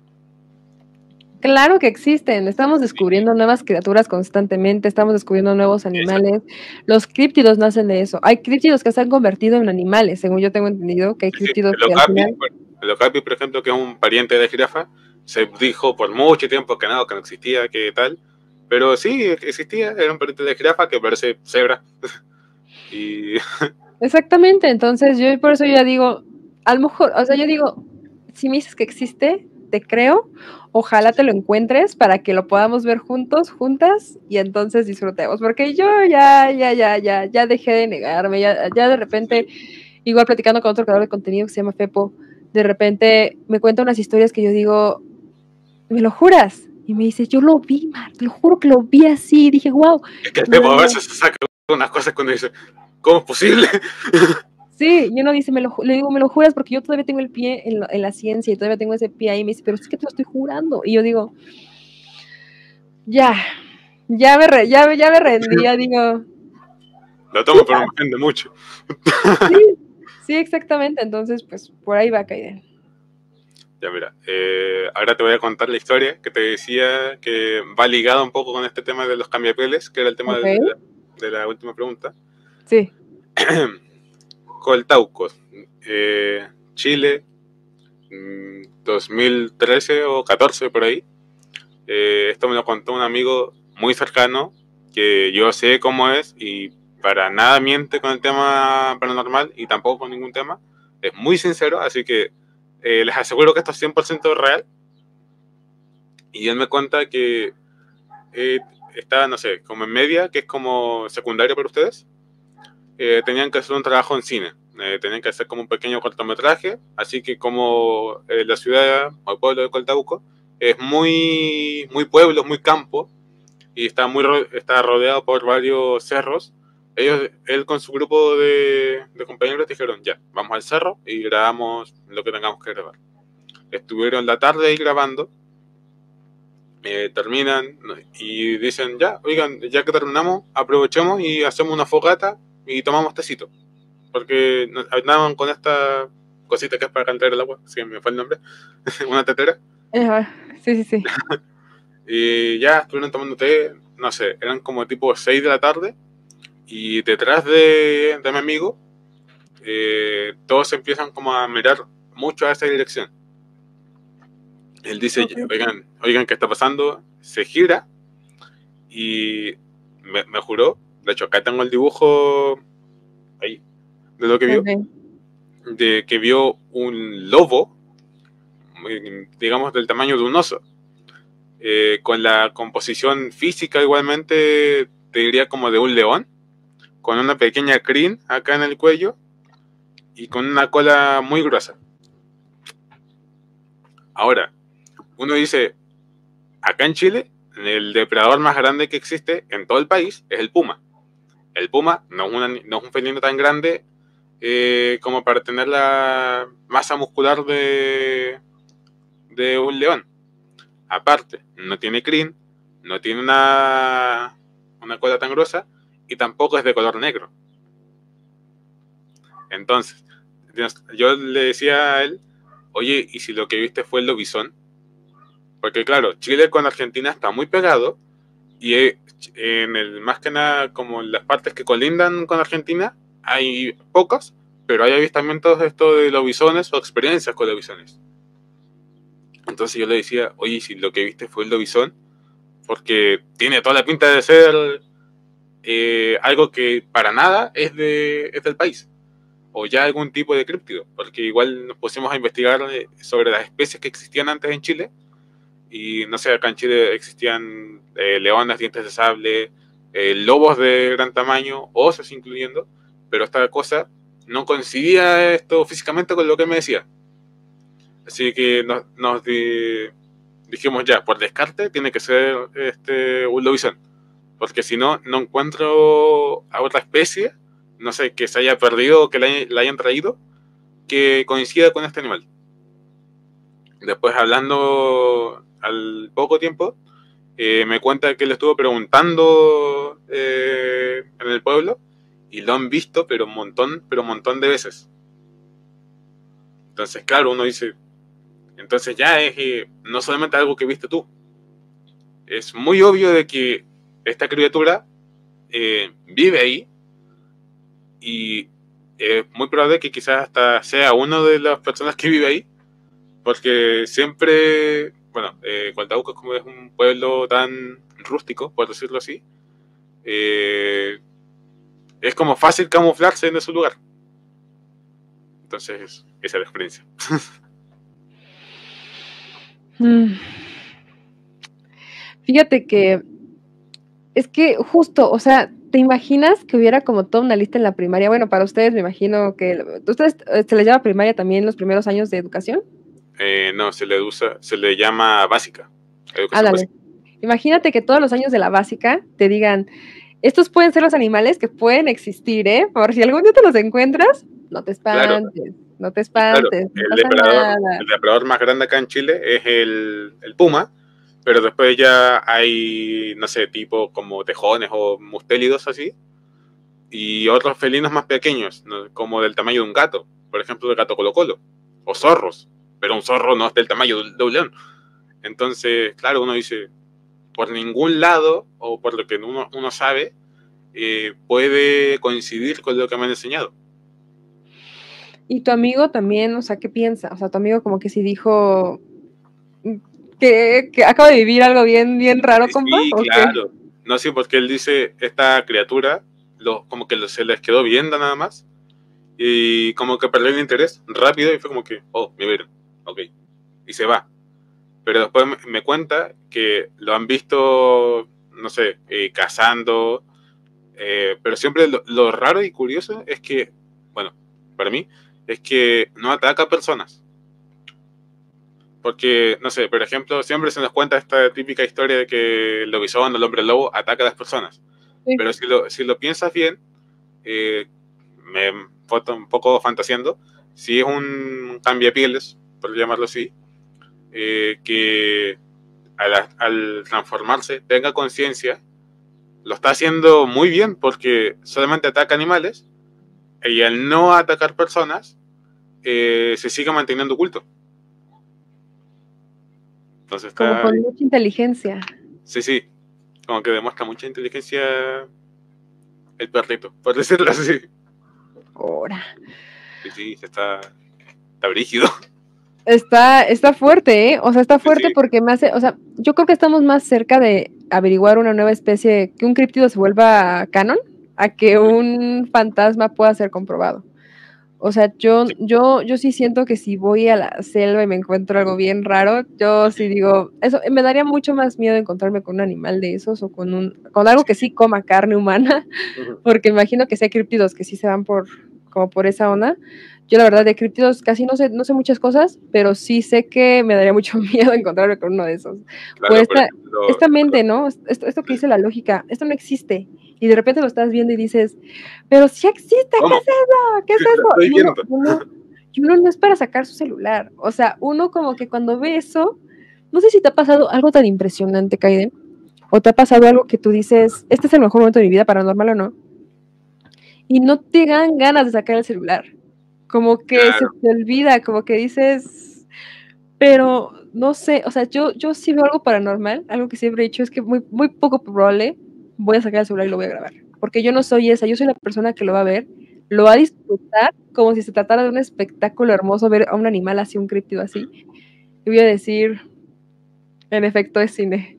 Claro que existen, estamos descubriendo nuevas criaturas constantemente, estamos descubriendo nuevos animales. Los críptidos nacen de eso. Hay críptidos que se han convertido en animales, según yo tengo entendido, que hay Sí, sí. críptidos El que al okapi, final... el okapi, por ejemplo, que es un pariente de jirafa, se dijo por mucho tiempo que no, que no existía, que tal. Pero sí, existía, era un pariente de jirafa que parece cebra. y... Exactamente, entonces yo por eso ya digo, a lo mejor, o sea, yo digo, si me dices que existe, te creo, ojalá te lo encuentres para que lo podamos ver juntos, juntas, y entonces disfrutemos, porque yo ya, ya, ya, ya, ya dejé de negarme, ya, ya de repente, igual platicando con otro creador de contenido que se llama Fepo, de repente me cuenta unas historias que yo digo, ¿me lo juras? Y me dice, yo lo vi, Mar, te lo juro que lo vi así, y dije, wow. Es que el Pepo a veces se saca unas cosas cuando dice, ¿cómo es posible? Sí, y uno dice, me lo, le digo, me lo juras porque yo todavía tengo el pie en, lo, en la ciencia y todavía tengo ese pie ahí. Y me dice, pero es que te lo estoy jurando. Y yo digo, ya, ya me, re, ya, ya me rendí, ya digo. Lo tomo, pero me ofende mucho. Sí, sí, exactamente. Entonces, pues por ahí va Kaiden. Ya, mira, eh, ahora te voy a contar la historia que te decía que va ligada un poco con este tema de los cambiapieles, que era el tema Okay. de, la, de la última pregunta. Sí. Coltauco, eh, Chile, dos mil trece o catorce por ahí. Eh, esto me lo contó un amigo muy cercano que yo sé cómo es y para nada miente con el tema paranormal y tampoco con ningún tema. Es muy sincero, así que eh, les aseguro que esto es cien por ciento real. Y él me cuenta que eh, estaba, no sé, como en media, que es como secundaria para ustedes. Eh, tenían que hacer un trabajo en cine. Eh, tenían que hacer como un pequeño cortometraje. Así que como eh, la ciudad o el pueblo de Coltauco es muy, muy pueblo, muy campo, y está, muy, está rodeado por varios cerros, ellos, él con su grupo de, de compañeros dijeron, ya, vamos al cerro y grabamos lo que tengamos que grabar. Estuvieron la tarde ahí grabando, eh, terminan y dicen, ya, oigan, ya que terminamos, aprovechemos y hacemos una fogata y tomamos tecito. Porque andaban con esta cosita que es para calentar el agua, si me fue el nombre, una tetera. Ajá. Sí, sí, sí. Y ya estuvieron tomando té, no sé, eran como tipo seis de la tarde. Y detrás de, de mi amigo, eh, todos empiezan como a mirar mucho a esa dirección. Él dice, Okay. oigan, oigan, ¿qué está pasando? Se gira y me, me juró, de hecho acá tengo el dibujo ahí, de lo que vio, Okay. de que vio un lobo, digamos del tamaño de un oso, eh, con la composición física igualmente, te diría como de un león, con una pequeña crin acá en el cuello y con una cola muy gruesa. Ahora, uno dice, acá en Chile, el depredador más grande que existe en todo el país es el puma. El puma no es, una, no es un felino tan grande eh, como para tener la masa muscular de, de un león. Aparte, no tiene crin, no tiene una, una cola tan gruesa y tampoco es de color negro. Entonces, yo le decía a él, oye, ¿y si lo que viste fue el lobizón? Porque claro, Chile con Argentina está muy pegado y en el, más que nada como en las partes que colindan con Argentina hay pocos, pero hay avistamientos de esto de lobisones o experiencias con lobisones. Entonces yo le decía, oye, si lo que viste fue el lobizón, porque tiene toda la pinta de ser eh, algo que para nada es, de, es del país, o ya algún tipo de críptido, porque igual nos pusimos a investigar sobre las especies que existían antes en Chile. Y no sé, acá en Chile existían eh, leones, dientes de sable, eh, lobos de gran tamaño, osos incluyendo, pero esta cosa no coincidía esto físicamente con lo que me decía. Así que nos, nos di, dijimos ya, por descarte tiene que ser este, un lobizón, porque si no, no encuentro a otra especie, no sé, que se haya perdido o que la, la hayan traído, que coincida con este animal. Después, hablando al poco tiempo, eh, me cuenta que le estuvo preguntando eh, en el pueblo y lo han visto, pero un montón, pero un montón de veces. Entonces, claro, uno dice, entonces ya es eh, no solamente algo que viste tú, es muy obvio de que esta criatura eh, vive ahí y es muy probable que quizás hasta sea uno de las personas que vive ahí, porque siempre, bueno, eh, Cualtauco como es un pueblo tan rústico, por decirlo así, eh, es como fácil camuflarse en ese lugar. Entonces, esa es la experiencia. Mm. Fíjate que es que justo, o sea, ¿te imaginas que hubiera como toda una lista en la primaria? Bueno, para ustedes me imagino que ¿ustedes se les llama primaria también los primeros años de educación? Eh, no, se le usa, se le llama básica. Educación básica. Imagínate que todos los años de la básica te digan, estos pueden ser los animales que pueden existir, ¿eh? Por si algún día te los encuentras, no te espantes, claro. no te espantes. Claro, no el, depredador, el depredador más grande acá en Chile es el, el puma, pero después ya hay, no sé, tipo como tejones o mustélidos así, y otros felinos más pequeños, ¿no? Como del tamaño de un gato, por ejemplo el gato Colo-Colo, o zorros, pero un zorro no es del tamaño de un león. Entonces, claro, uno dice, por ningún lado, o por lo que uno, uno sabe, eh, puede coincidir con lo que me han enseñado. Y tu amigo también, o sea, ¿qué piensa? O sea, tu amigo como que sí dijo que, que acaba de vivir algo bien, bien raro, compa. Sí, claro. Qué? No sé, porque él dice, esta criatura, lo, como que lo, se les quedó viendo nada más, y como que perdió el interés rápido, y fue como que, oh, me vieron, ok, y se va. Pero después me, me cuenta que lo han visto, no sé, eh, cazando, eh, pero siempre lo, lo raro y curioso es que, bueno, para mí, es que no ataca a personas. Porque, no sé, por ejemplo, siempre se nos cuenta esta típica historia de que el lobizón o el hombre lobo ataca a las personas. Sí. Pero si lo, si lo piensas bien, eh, me foto un poco fantaseando, si es un cambiapieles, por llamarlo así, eh, que al, al transformarse tenga conciencia, lo está haciendo muy bien porque solamente ataca animales y al no atacar personas, eh, se sigue manteniendo oculto. Entonces está como con mucha inteligencia. Sí, sí, como que demuestra mucha inteligencia el perrito, por decirlo así. Ahora. Sí, sí, está, está brígido. Está, está fuerte, ¿eh? O sea, está fuerte sí, sí. Porque me hace, o sea, yo creo que estamos más cerca de averiguar una nueva especie, que un críptido se vuelva canon, a que un fantasma pueda ser comprobado. O sea, yo, sí. yo, yo sí siento que si voy a la selva y me encuentro algo bien raro, yo sí digo, eso me daría mucho más miedo encontrarme con un animal de esos o con un, con algo que sí coma carne humana, uh-huh. Porque imagino que sí hay críptidos que sí se van por, como por esa onda. Yo la verdad de críptidos casi no sé, no sé muchas cosas, pero sí sé que me daría mucho miedo encontrarme con uno de esos. Claro, pues esta, ejemplo, esta mente, ¿no? Esto, esto que dice la lógica, esto no existe. Y de repente lo estás viendo y dices, pero sí existe, ¿qué es eso? ¿Qué es eso? Y uno, uno, y uno no es para sacar su celular. O sea, uno como que cuando ve eso, no sé si te ha pasado algo tan impresionante, Kaiden, o te ha pasado algo que tú dices, este es el mejor momento de mi vida, paranormal o no, y no te dan ganas de sacar el celular. Como que claro. Se te olvida, como que dices, pero no sé, o sea, yo, yo sí veo algo paranormal, algo que siempre he dicho es que muy, muy poco probable voy a sacar el celular y lo voy a grabar, porque yo no soy esa, yo soy la persona que lo va a ver, lo va a disfrutar como si se tratara de un espectáculo hermoso ver a un animal así, un críptido así, y voy a decir, en efecto es cine.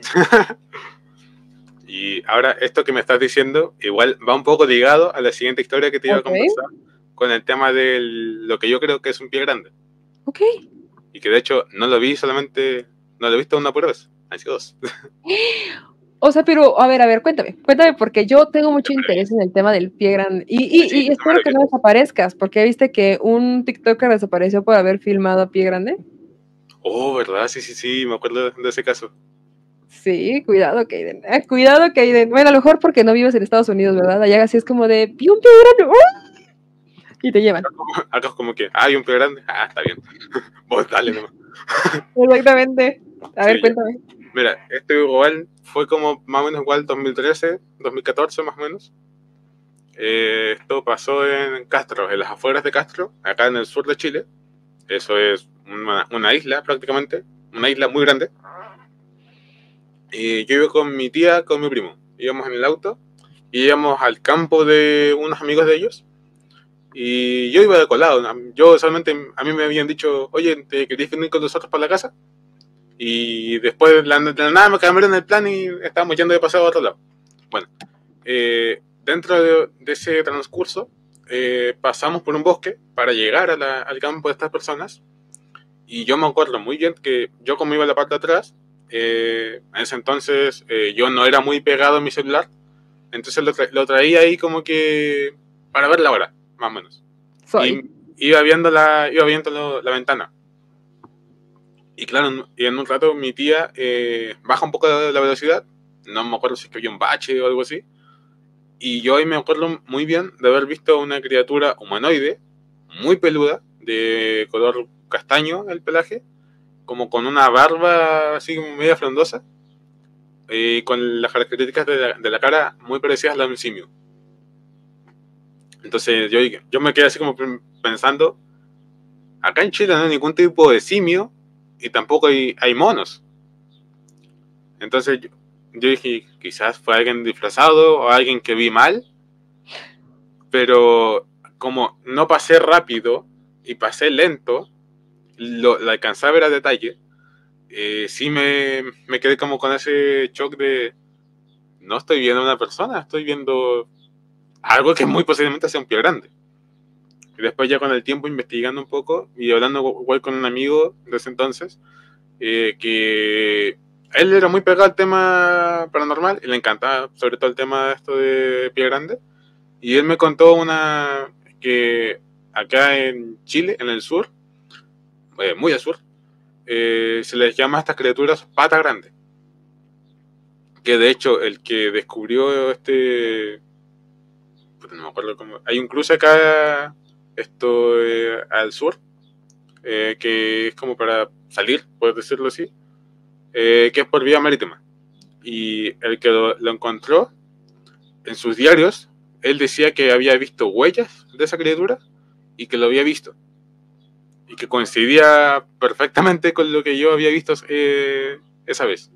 Y ahora esto que me estás diciendo igual va un poco ligado a la siguiente historia que te iba okay. a conversar, con el tema de lo que yo creo que es un pie grande. Ok. Y que de hecho no lo vi solamente, no lo he visto una pura vez, han sido dos. O sea, pero, a ver, a ver, cuéntame, cuéntame, porque yo tengo mucho interés en el tema del pie grande. Y, y, sí, y espero que no desaparezcas, porque viste que un TikToker desapareció por haber filmado a pie grande. Oh, ¿verdad? Sí, sí, sí, me acuerdo de ese caso. Sí, cuidado, Kaiden. Eh, cuidado, Kaiden. Bueno, a lo mejor porque no vives en Estados Unidos, ¿verdad? Allá así es como de, vi un pie grande, ¡uh! Y te llevan. Acá es como que, ah, hay un pie grande. Ah, está bien. Vos dale nomás. Exactamente. A ver, Sí, ya. cuéntame. Mira, esto igual fue como más o menos igual dos mil trece, dos mil catorce más o menos. Eh, esto pasó en Castro, en las afueras de Castro, acá en el sur de Chile. Eso es una, una isla prácticamente, una isla muy grande. Y yo iba con mi tía, con mi primo. Íbamos en el auto y íbamos al campo de unos amigos de ellos. Y yo iba de colado. Yo solamente, a mí me habían dicho, oye, ¿te querías venir con nosotros para la casa? Y después de la, de la nada me cambiaron el plan y estábamos yendo de paseo a otro lado. Bueno, eh, dentro de, de ese transcurso eh, pasamos por un bosque para llegar a la, al campo de estas personas. Y yo me acuerdo muy bien que yo como iba a la parte de atrás, eh, en ese entonces eh, yo no era muy pegado en mi celular, entonces lo, tra lo traía ahí como que para ver la hora, más o menos. Soy. Y iba viendo la, iba viendo lo, la ventana. Y claro, y en un rato mi tía eh, baja un poco la, la velocidad, no me acuerdo si es que había un bache o algo así, y yo ahí me acuerdo muy bien de haber visto una criatura humanoide, muy peluda, de color castaño el pelaje, como con una barba así como media frondosa, y con las características de la, de la cara muy parecidas a la de un simio. Entonces yo, yo me quedé así como pensando, acá en Chile no hay ningún tipo de simio y tampoco hay, hay monos. Entonces yo, yo dije, quizás fue alguien disfrazado o alguien que vi mal, pero como no pasé rápido y pasé lento, lo, lo alcancé a ver a detalle, eh, sí me, me quedé como con ese shock de, no estoy viendo a una persona, estoy viendo algo que muy posiblemente sea un pie grande. Y después ya con el tiempo investigando un poco y hablando igual con un amigo de ese entonces, eh, que él era muy pegado al tema paranormal y le encantaba sobre todo el tema de esto de pie grande. Y él me contó una que acá en Chile, en el sur, eh, muy al sur, eh, se les llama a estas criaturas pata grande. Que de hecho el que descubrió este, no me acuerdo cómo, hay un cruce acá, esto eh, al sur, eh, que es como para salir, por decirlo así, eh, que es por vía marítima. Y el que lo, lo encontró en sus diarios, él decía que había visto huellas de esa criatura y que lo había visto. Y que coincidía perfectamente con lo que yo había visto eh, esa vez.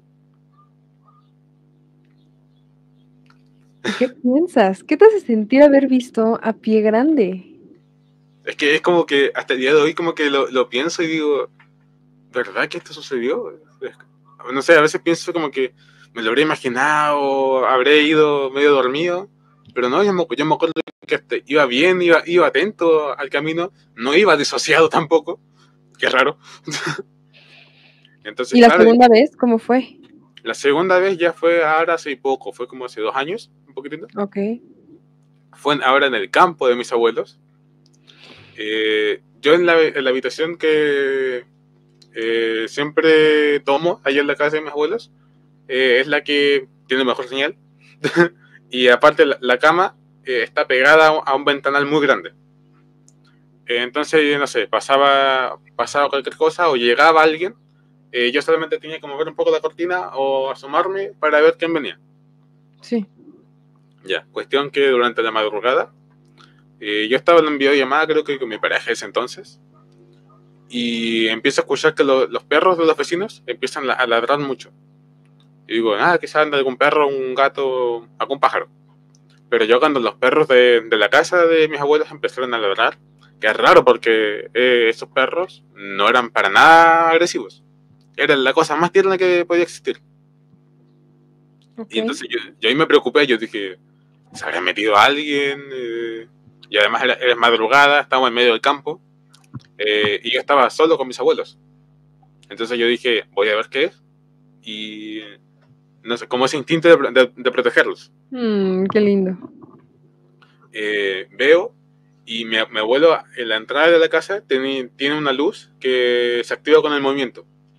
¿Y qué piensas? ¿Qué te hace sentir haber visto a Pie Grande? Es que es como que hasta el día de hoy como que lo, lo pienso y digo, ¿verdad que esto sucedió? No sé, a veces pienso como que me lo habría imaginado, habré ido medio dormido, pero no, yo me, yo me acuerdo que este, iba bien, iba, iba atento al camino, no iba disociado tampoco, qué raro. Entonces, ¿Y la claro, segunda vez cómo fue? la segunda vez ya fue ahora hace poco, fue como hace dos años, un poquitito. Ok. Fue ahora en el campo de mis abuelos. Eh, yo en la, en la habitación que eh, siempre tomo allá en la casa de mis abuelos, eh, es la que tiene mejor señal. Y aparte la, la cama eh, está pegada a un ventanal muy grande. Eh, entonces, no sé, pasaba, pasaba cualquier cosa o llegaba alguien, eh, yo solamente tenía que mover un poco la cortina o asomarme para ver quién venía. Sí. Ya, cuestión que durante la madrugada, eh, yo estaba en videollamada creo que con mi pareja ese entonces, y empiezo a escuchar que lo, los perros de los vecinos empiezan a ladrar mucho. Y digo, ah, quizás anda algún perro, un gato, algún pájaro. Pero yo cuando los perros de, de la casa de mis abuelos empezaron a ladrar, que es raro porque eh, esos perros no eran para nada agresivos. Eran la cosa más tierna que podía existir. Ok. Y entonces yo, yo ahí me preocupé, yo dije, ¿se habrá metido alguien? Eh, y además era, era madrugada, estábamos en medio del campo, eh, y yo estaba solo con mis abuelos. Entonces yo dije, voy a ver qué es. Y no sé, como ese instinto de, de, de protegerlos. Mm, qué lindo. Eh, veo y mi, mi abuelo en la entrada de la casa tiene, tiene una luz que se activa con el movimiento.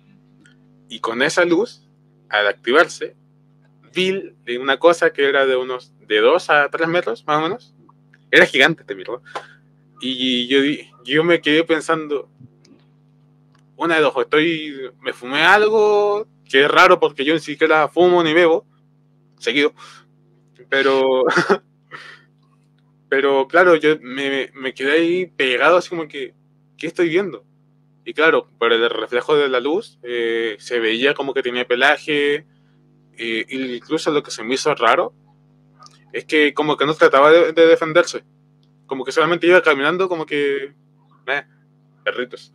Y con esa luz, al activarse, vi una cosa que era de unos de dos a tres metros, más o menos. Era gigante este mierda. Y yo, yo me quedé pensando, una de dos, estoy, me fumé algo, que es raro porque yo ni siquiera fumo ni bebo, seguido. Pero, pero claro, yo me, me quedé ahí pegado así como que, ¿qué estoy viendo? Y claro, por el reflejo de la luz, eh, se veía como que tenía pelaje, eh, incluso lo que se me hizo raro es que como que no trataba de, de defenderse, como que solamente iba caminando como que, eh, perritos.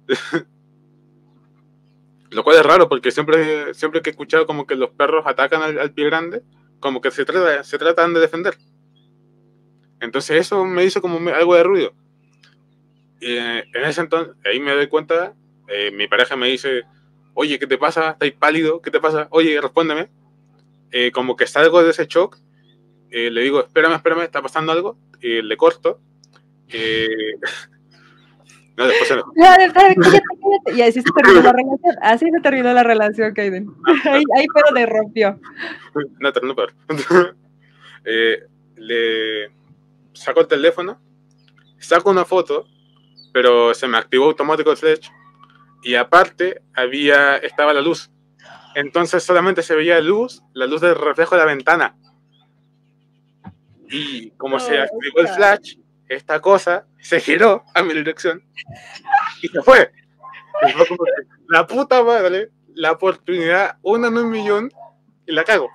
Lo cual es raro porque siempre, siempre que he escuchado como que los perros atacan al, al pie grande, como que se, trata, se tratan de defender. Entonces eso me hizo como algo de ruido. Y eh, en ese entonces, ahí me doy cuenta, eh, mi pareja me dice, oye, ¿qué te pasa? ¿Estás pálido? ¿Qué te pasa? Oye, respóndeme. Eh, como que salgo de ese shock, eh, le digo, espérame, espérame, ¿está pasando algo? Eh, le corto. Eh, no, después se enojó. Cállate, cállate. Y así se terminó la relación. Así se terminó la relación, Kaiden. Ahí, ahí fue donde rompió. No, no, peor. eh, le saco el teléfono, saco una foto, pero se me activó automático el flash y aparte había estaba la luz. Entonces solamente se veía luz, la luz del reflejo de la ventana. Y como oh, se activó el flash, esta cosa se giró a mi dirección y se fue. Y fue como que, la puta madre, la oportunidad, una en un millón, y la cago.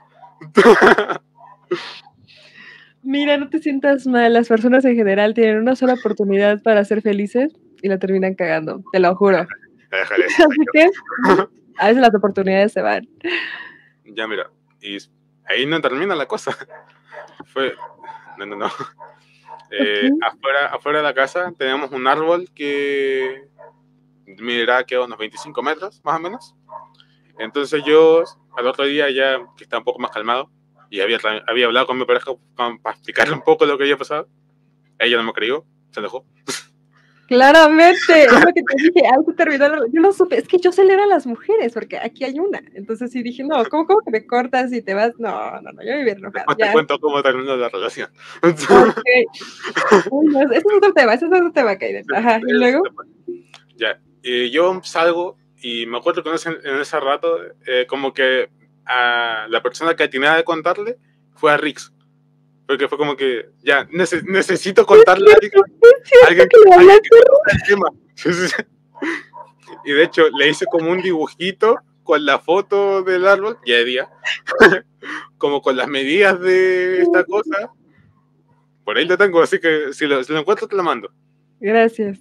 Mira, no te sientas mal. Las personas en general tienen una sola oportunidad para ser felices y la terminan cagando, te lo juro. Déjale. Así que a veces las oportunidades se van. Ya, mira, y ahí no termina la cosa. Fue, no, no, no. Eh, okay. afuera, afuera de la casa tenemos un árbol que medirá que unos veinticinco metros, más o menos. Entonces yo, al otro día ya que estaba un poco más calmado, y había, había hablado con mi pareja con, para explicarle un poco lo que había pasado, ella no me creyó, se dejó. Claramente, es lo que te dije, algo terminó, yo no supe, es que yo celebro a las mujeres, porque aquí hay una, entonces sí dije, no, ¿cómo, cómo que me cortas y te vas? No, no, no, yo me voy a enojar. Después te cuento cómo terminó la relación. Okay. Uy, no, ese es otro tema, ese es otro tema, Kaiden. Ajá, y luego. Ya, eh, yo salgo y me acuerdo que en ese, en ese rato, eh, como que a la persona que tenía de contarle fue a Rix. Porque fue como que, ya, nece necesito contarle a alguien, alguien que, que, alguien que conozca el tema. Sí, sí, sí. Y de hecho, le hice como un dibujito con la foto del árbol, ya de día, como con las medidas de esta cosa. Por ahí lo tengo, así que si lo, si lo encuentro te lo mando. Gracias.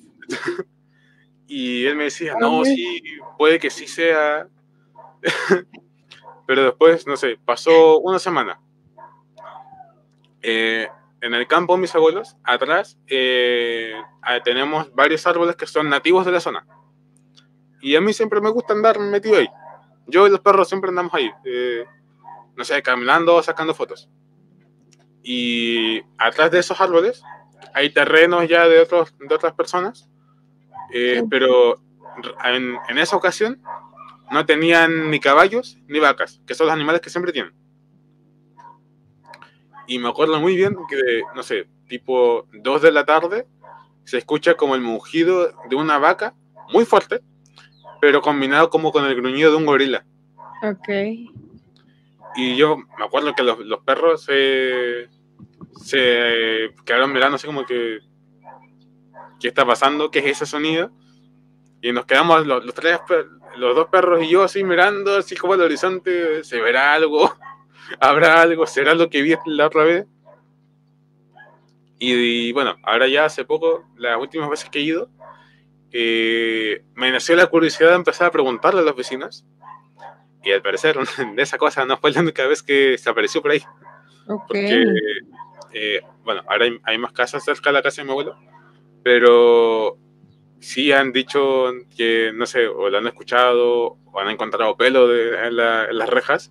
Y él me decía, no, sí, puede que sí sea. Pero después, no sé, pasó una semana. Eh, en el campo de mis abuelos, atrás, eh, tenemos varios árboles que son nativos de la zona. Y a mí siempre me gusta andar metido ahí. Yo y los perros siempre andamos ahí. Eh, no sé, caminando o sacando fotos. Y atrás de esos árboles hay terrenos ya de, otros, de otras personas. Eh, pero en, en esa ocasión no tenían ni caballos ni vacas, que son los animales que siempre tienen. Y me acuerdo muy bien que, no sé, tipo dos de la tarde, se escucha como el mugido de una vaca, muy fuerte, pero combinado como con el gruñido de un gorila. Ok. Y yo me acuerdo que los, los perros se, se quedaron mirando así como que, ¿qué está pasando? ¿Qué es ese sonido? Y nos quedamos los, los tres, los dos perros y yo así mirando, así como al horizonte, ¿se verá algo? ¿Habrá algo? ¿Será lo que vi la otra vez? Y, y bueno, ahora ya hace poco, las últimas veces que he ido, eh, me nació la curiosidad de empezar a preguntarle a las vecinas. Y al parecer, de esa cosa no fue la única vez que se apareció por ahí. Okay. Porque, eh, bueno, ahora hay, hay más casas cerca de la casa de mi abuelo, pero sí han dicho que, no sé, o lo han escuchado, o han encontrado pelo de, en, la, en las rejas,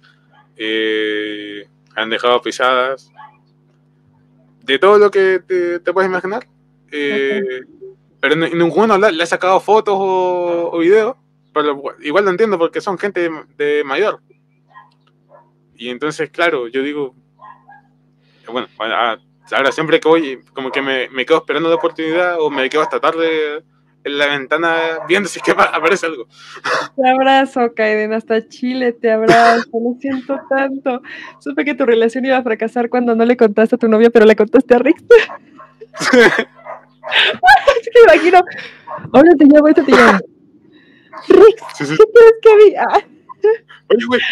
eh, han dejado pisadas, de todo lo que te, te puedes imaginar, eh, okay. Pero ninguno le, le ha sacado fotos o, o videos, pero igual lo entiendo porque son gente de, de mayor. Y entonces, claro, yo digo, bueno, ahora siempre que voy, como que me, me quedo esperando la oportunidad o me quedo hasta tarde en la ventana viendo si es que aparece algo. Te abrazo, Kaiden, hasta Chile te abrazo, lo siento tanto. Supe que tu relación iba a fracasar cuando no le contaste a tu novia, pero le contaste a Rick. Es que me imagino, ahora te llamo, ahorita te llamo. Rick, sí, sí. ¿Qué crees que vi? Ah. Oye, güey.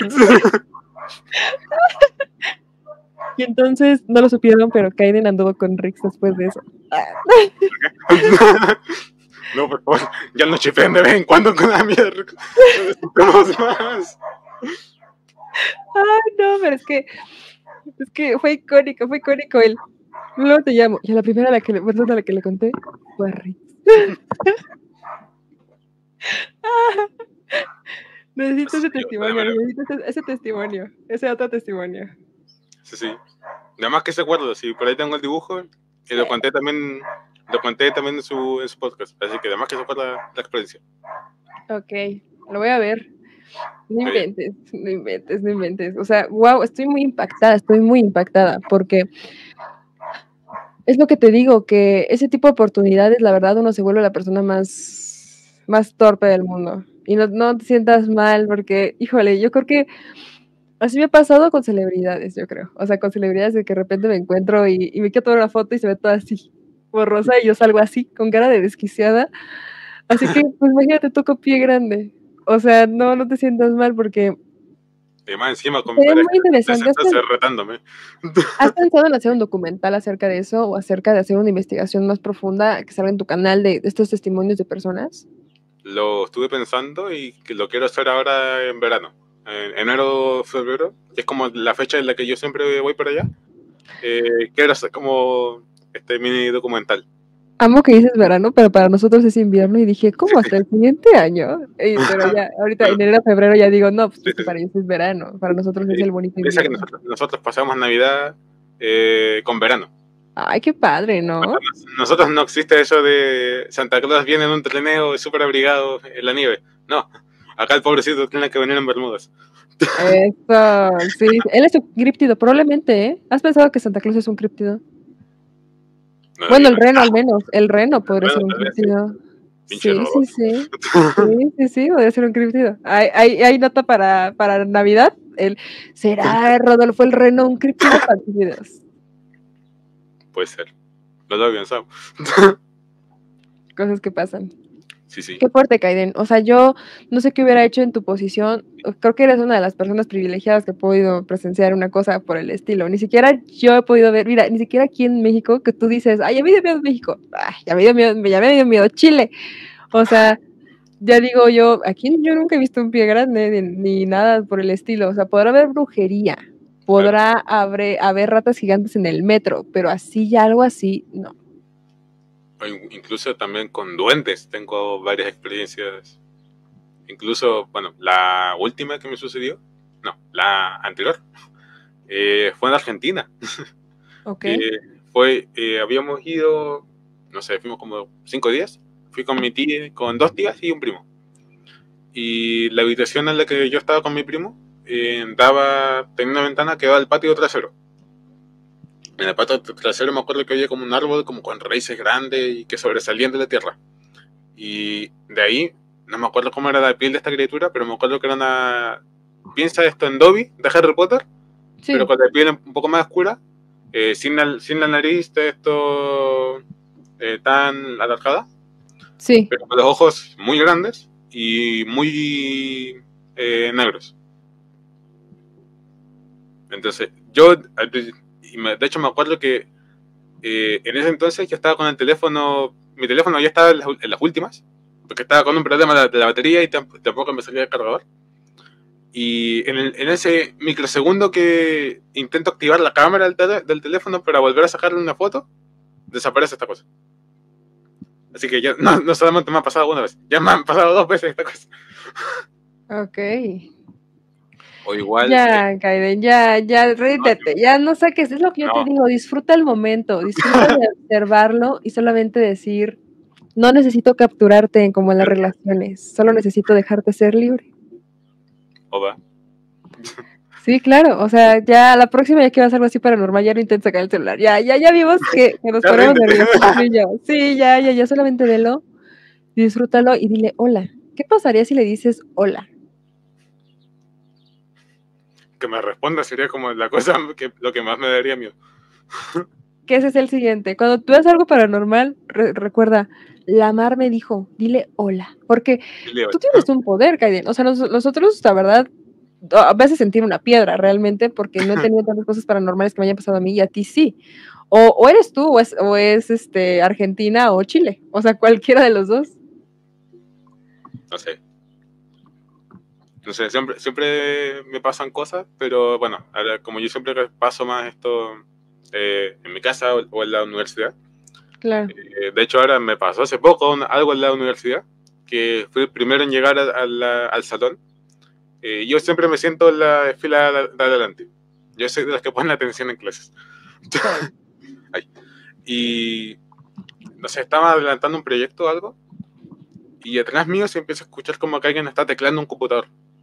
Y entonces no lo supieron, pero Kaiden anduvo con Rick después de eso. No, por favor, ya no chipeen de vez en cuando con la mierda. Más. Ay, no, pero es que es que fue icónico, fue icónico él. Luego te llamo. Y a la primera a la que le, persona a la que le conté fue a Rick. Ah, necesito ese testimonio, necesito ese, ese testimonio, ese otro testimonio. Sí, sí. Nada más que se acuerdo, sí, por ahí tengo el dibujo y lo conté también, lo conté también en su, en su podcast, así que además que se acuerda la experiencia. Ok, lo voy a ver. No inventes, no inventes, no inventes. O sea, wow, estoy muy impactada, estoy muy impactada, porque es lo que te digo, que ese tipo de oportunidades, la verdad, uno se vuelve la persona más, más torpe del mundo. Y no, no te sientas mal, porque, híjole, yo creo que así me ha pasado con celebridades, yo creo. O sea, con celebridades de que de repente me encuentro y, y me quiero tomar una foto y se ve toda así, borrosa, y yo salgo así, con cara de desquiciada. Así que, pues imagínate tú con pie grande. O sea, no, no te sientas mal porque... Y más encima con sería muy interesante. ¿Has, retándome. ¿Has pensado en hacer un documental acerca de eso o acerca de hacer una investigación más profunda que salga en tu canal de, de estos testimonios de personas? Lo estuve pensando y que lo quiero hacer ahora en verano. En enero, febrero, que es como la fecha en la que yo siempre voy para allá. Eh, quiero hacer como este mini documental. Amo que dices verano, pero para nosotros es invierno y dije, ¿cómo hasta el siguiente año? Y, pero ya, ahorita en enero, febrero ya digo, no, pues sí, sí, para ellos es verano, para nosotros sí, es el bonito invierno. Que nosotros, nosotros pasamos Navidad eh, con verano. Ay, qué padre, ¿no? Bueno, nosotros no existe eso de Santa Claus viene en un trineo súper abrigado en la nieve. No, acá el pobrecito tiene que venir en bermudas. Eso, sí. Él es un críptido, probablemente, ¿eh? ¿Has pensado que Santa Claus es un críptido? No, bueno, el reno al menos, el reno podría ser un críptido. Sí, sí, sí, sí, sí, sí, podría ser un críptido. Hay, hay, hay nota para, para Navidad, el ¿será Rodolfo el reno un críptido para tus videos? Puede ser, no lo había pensado. Cosas que pasan. Sí, sí. Qué fuerte, Kaiden. O sea, yo no sé qué hubiera hecho en tu posición. Creo que eres una de las personas privilegiadas que he podido presenciar una cosa por el estilo. Ni siquiera yo he podido ver, mira, ni siquiera aquí en México, que tú dices, ay, ya me dio miedo México, ay, ya me dio miedo, ya me dio miedo Chile. O sea, ya digo yo, aquí yo nunca he visto un pie grande ni, ni nada por el estilo. O sea, podrá haber brujería, podrá claro. haber, haber ratas gigantes en el metro, pero así ya algo así, no. Incluso también con duendes tengo varias experiencias. Incluso, bueno, la última que me sucedió, no, la anterior, eh, fue en Argentina. Ok. Eh, fue, eh, habíamos ido, no sé, fuimos como cinco días. Fui con mi tía, con dos tías y un primo. Y la habitación en la que yo estaba con mi primo eh, daba, tenía una ventana que daba al patio trasero. En el patio trasero me acuerdo que había como un árbol como con raíces grandes y que sobresalían de la tierra. Y de ahí, no me acuerdo cómo era la piel de esta criatura, pero me acuerdo que era una... Piensa esto en Dobby de Harry Potter, sí. Pero con la piel un poco más oscura, eh, sin, la, sin la nariz de esto eh, tan alargada, sí. Pero con los ojos muy grandes y muy eh, negros. Entonces, yo... Y me, de hecho me acuerdo que eh, en ese entonces yo estaba con el teléfono, mi teléfono ya estaba en las, en las últimas, porque estaba con un problema de la, de la batería y tamp tampoco me salía el cargador. Y en, el, en ese microsegundo que intento activar la cámara del, tele, del teléfono para volver a sacarle una foto, desaparece esta cosa. Así que ya no, no solamente me ha pasado una vez, ya me han pasado dos veces esta cosa. Ok. O igual... Ya, eh, Kaiden, ya, ya, ríndete, no, ya no saques, es lo que yo no. te digo, disfruta el momento, disfruta de observarlo y solamente decir, No necesito capturarte como en las relaciones, solo necesito dejarte ser libre. ¿O va? Sí, claro, o sea, ya la próxima ya que vas a algo así paranormal, ya no intentes sacar el celular, ya, ya, ya vimos que, que nos Ya ponemos ríndete. nerviosos tú y yo. Sí, ya, ya, ya, solamente velo, disfrútalo y dile hola. ¿Qué pasaría si le dices hola? Que me responda sería como la cosa que lo que más me daría miedo. Que ese es el siguiente. Cuando tú ves algo paranormal, re- recuerda, la Mar me dijo, dile hola, porque Dile, tú tienes un poder, Kaiden. O sea, nos- nosotros, la verdad, a veces sentir una piedra realmente, porque no he tenido tantas cosas paranormales que me hayan pasado a mí y a ti sí. O, o eres tú, o es, o es este, Argentina o Chile. O sea, cualquiera de los dos. no sé. No sé, siempre, siempre me pasan cosas, pero bueno, ahora como yo siempre paso más esto eh, en mi casa o, o en la universidad. Claro. Eh, de hecho, ahora me pasó hace poco un- algo en la universidad, que fui el primero en llegar a- a la- al salón. Eh, yo siempre me siento en la fila de, de adelante. Yo soy de los que ponen atención en clases. Soy. Ay. Y no sé, estaba adelantando un proyecto o algo, y atrás mío se empieza a escuchar como que alguien está tecleando un computador.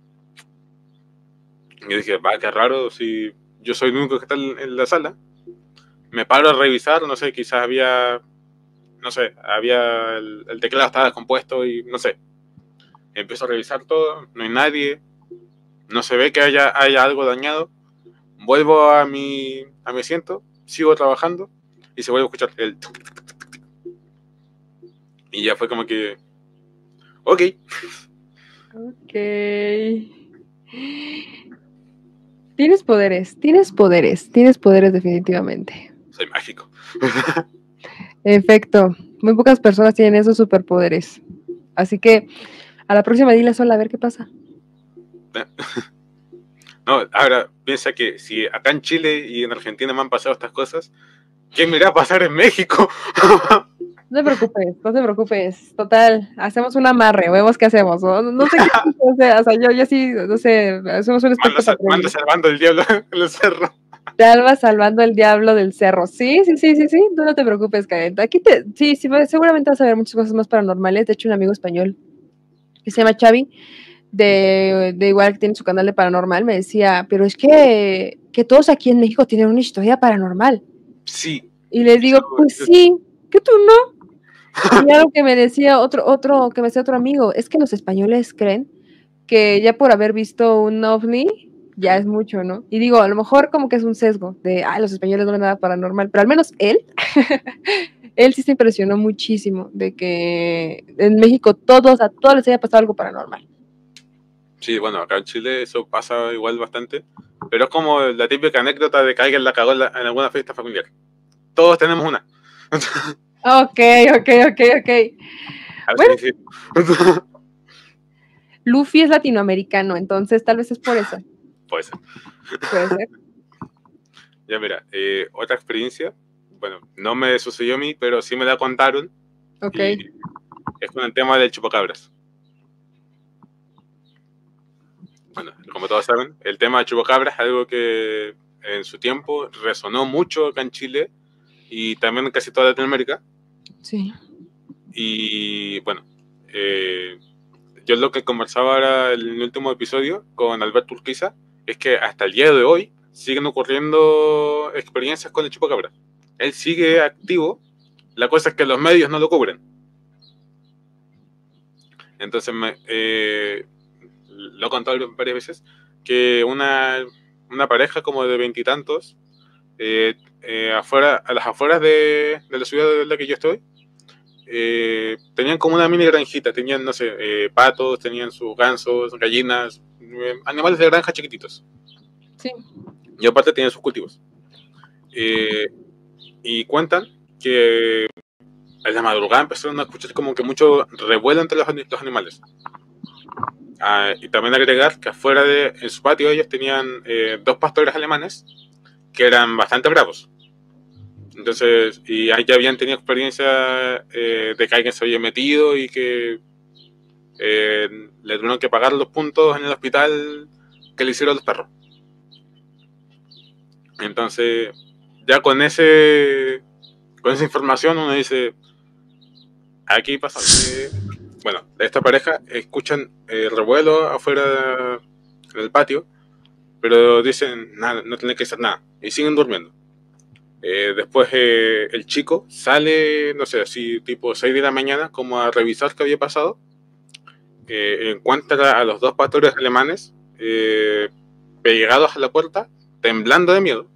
Y yo dije, va, qué raro, si yo soy el único que está en, en la sala. Me paro a revisar, no sé, quizás había, no sé, había el, el teclado estaba descompuesto y no sé. Empiezo a revisar todo, no hay nadie, no se ve que haya, haya algo dañado. Vuelvo a mi, a mi asiento, sigo trabajando y se vuelve a escuchar el tuc, tuc, tuc, tuc, tuc. Y ya fue como que, ok, Ok. Tienes poderes, tienes poderes, tienes poderes definitivamente. soy mágico. Efecto, muy pocas personas tienen esos superpoderes. Así que a la próxima dile sola a ver qué pasa. No, ahora piensa que si acá en Chile y en Argentina me han pasado estas cosas, ¿qué me irá a pasar en México? No te preocupes, no te preocupes. Total, hacemos un amarre, vemos qué hacemos. No, no sé qué hacer, o sea, yo, yo sí, no sé, hacemos un Manda, espectro manda salvando el diablo en el cerro. Te Alba salvando al diablo del cerro. Sí, sí, sí, sí, sí. Tú no te preocupes, Karen. Aquí te, sí, sí, seguramente vas a ver muchas cosas más paranormales. De hecho, un amigo español que se llama Xavi, de, de igual que tiene su canal de paranormal, me decía, pero es que, que todos aquí en México tienen una historia paranormal. Sí. Y les digo, Eso, pues eso, sí, que tú no. Y algo que me decía otro, otro, que me decía otro amigo, es que los españoles creen que ya por haber visto un ovni, ya es mucho, ¿no? Y digo, a lo mejor como que es un sesgo de, ay, los españoles no ven nada paranormal, pero al menos él, él sí se impresionó muchísimo de que en México todos, a todos les haya pasado algo paranormal. sí, bueno, acá en Chile eso pasa igual bastante, pero es como la típica anécdota de que alguien la cagó en, la, en alguna fiesta familiar. Todos tenemos una. Ok, ok, ok, ok. A Bueno, veces sí. Luffy es latinoamericano, entonces tal vez es por eso. Puede ser. Puede ser. Ya mira, eh, otra experiencia, bueno, no me sucedió a mí, pero sí me la contaron, Ok. y es con el tema del chupacabras. Bueno, como todos saben, el tema de chupacabras es algo que en su tiempo resonó mucho acá en Chile y también en casi toda Latinoamérica. Sí. Y bueno, eh, yo lo que conversaba ahora en el último episodio con Alberto Urquiza es que hasta el día de hoy siguen ocurriendo experiencias con el chupacabra. Él sigue activo, la cosa es que los medios no lo cubren. Entonces me, eh, lo he contado varias veces, que una, una pareja como de veintitantos, eh, eh, afuera, a las afueras de, de la ciudad de la que yo estoy, eh, tenían como una mini granjita, tenían, no sé, eh, patos, tenían sus gansos, gallinas, eh, animales de granja chiquititos. Sí. Y aparte tenían sus cultivos. Eh, y cuentan que en la madrugada empezaron a escuchar como que mucho revuelo entre los, los animales. Ah, y también agregar que afuera de, en su patio ellos tenían eh, dos pastores alemanes que eran bastante bravos. Entonces, y ahí ya habían tenido experiencia eh, de que alguien se había metido y que eh, le tuvieron que pagar los puntos en el hospital que le hicieron los perros. Entonces, ya con ese con esa información uno dice, aquí pasa que, bueno, esta pareja escuchan eh, revuelo afuera del patio, pero dicen, nada, no tiene que hacer nada, y siguen durmiendo. Eh, después eh, el chico sale, no sé, así tipo seis de la mañana, como a revisar qué había pasado. Eh, encuentra a los dos pastores alemanes eh, pegados a la puerta, temblando de miedo.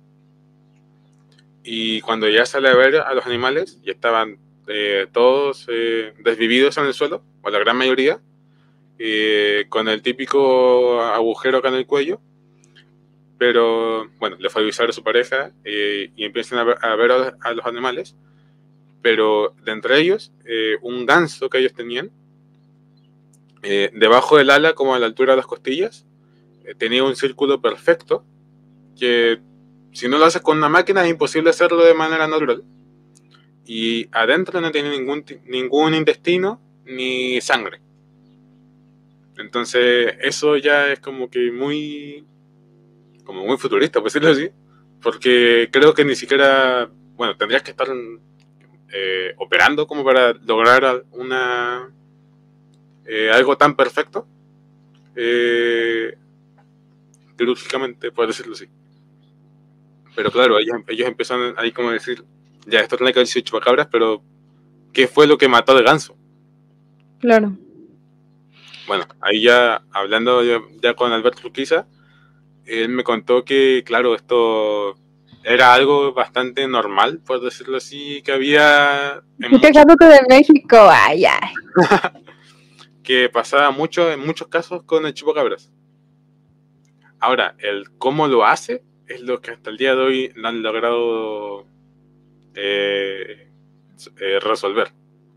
Y cuando ya sale a ver a los animales, ya estaban eh, todos eh, desvividos en el suelo, o la gran mayoría, eh, con el típico agujero acá en el cuello. Pero bueno, le fue a avisar a su pareja eh, y empiezan a ver, a, ver a, a los animales. Pero de entre ellos, eh, un ganso que ellos tenían, eh, debajo del ala, como a la altura de las costillas, eh, tenía un círculo perfecto que si no lo haces con una máquina es imposible hacerlo de manera natural. Y adentro no tiene ningún, ningún intestino ni sangre. Entonces eso ya es como que muy como muy futurista, por decirlo así, porque creo que ni siquiera, bueno, tendrías que estar eh, operando como para lograr una eh, algo tan perfecto eh, quirúrgicamente, por decirlo así. Pero claro, ellos, ellos empezaron ahí como a decir, ya, esto tiene que haber sido chupacabras, pero ¿qué fue lo que mató al ganso? Claro. Bueno, ahí ya hablando ya, ya con Alberto Urquiza, él me contó que, claro, esto era algo bastante normal, por decirlo así, que había en Estoy quejándote de México, ay, ay. que pasaba mucho en muchos casos con el chupacabras. Ahora, el cómo lo hace es lo que hasta el día de hoy no han logrado eh, eh, resolver.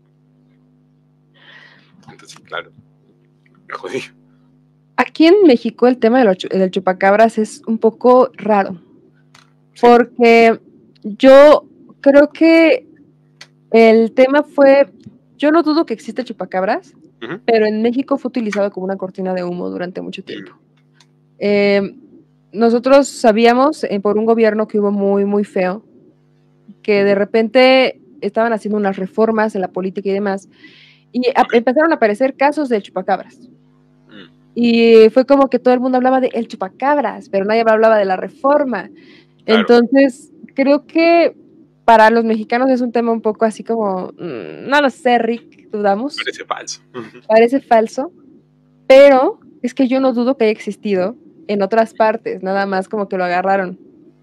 Entonces, claro, me jodí. Aquí en México el tema de los, del chupacabras es un poco raro, sí. Porque yo creo que el tema fue, yo no dudo que existe chupacabras, uh-huh. pero en México fue utilizado como una cortina de humo durante mucho tiempo. Uh-huh. Eh, nosotros sabíamos eh, por un gobierno que hubo muy, muy feo, que de repente estaban haciendo unas reformas en la política y demás, y a, empezaron a aparecer casos de chupacabras. Uh-huh. Y fue como que todo el mundo hablaba de el chupacabras, pero nadie hablaba de la reforma. Claro. Entonces, creo que para los mexicanos es un tema un poco así como, mmm, no lo sé, Rick, dudamos. Parece falso. Parece falso, pero es que yo no dudo que haya existido en otras partes, nada más como que lo agarraron.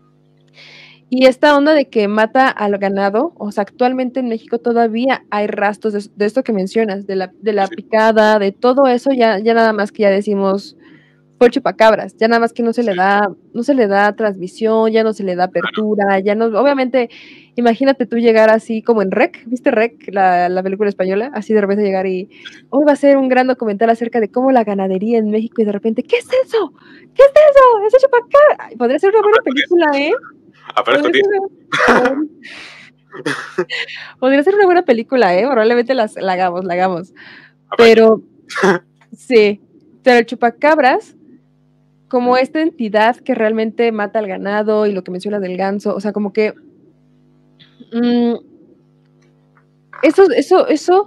Y esta onda de que mata al ganado, o sea, actualmente en México todavía hay rastros de, de esto que mencionas, de la, de la sí. picada, de todo eso, ya, ya nada más que ya decimos fue chupacabras, ya nada más que no se sí. le da, no se le da transmisión, ya no se le da apertura, claro. ya no, obviamente, imagínate tú llegar así como en Rec, ¿viste Rec, la, la película española? Así de repente llegar y hoy va a ser un gran documental acerca de cómo la ganadería en México y de repente, ¿qué es eso? ¿Qué es eso? ¿Eso es chupacabra? Podría ser una buena película, ¿eh? Aparezco Podría, ser una... Podría ser una buena película, ¿eh? Probablemente las, la hagamos, la hagamos. Pero, sí, pero el chupacabras, como esta entidad que realmente mata al ganado y lo que mencionas del ganso, o sea, como que mmm, eso, eso, eso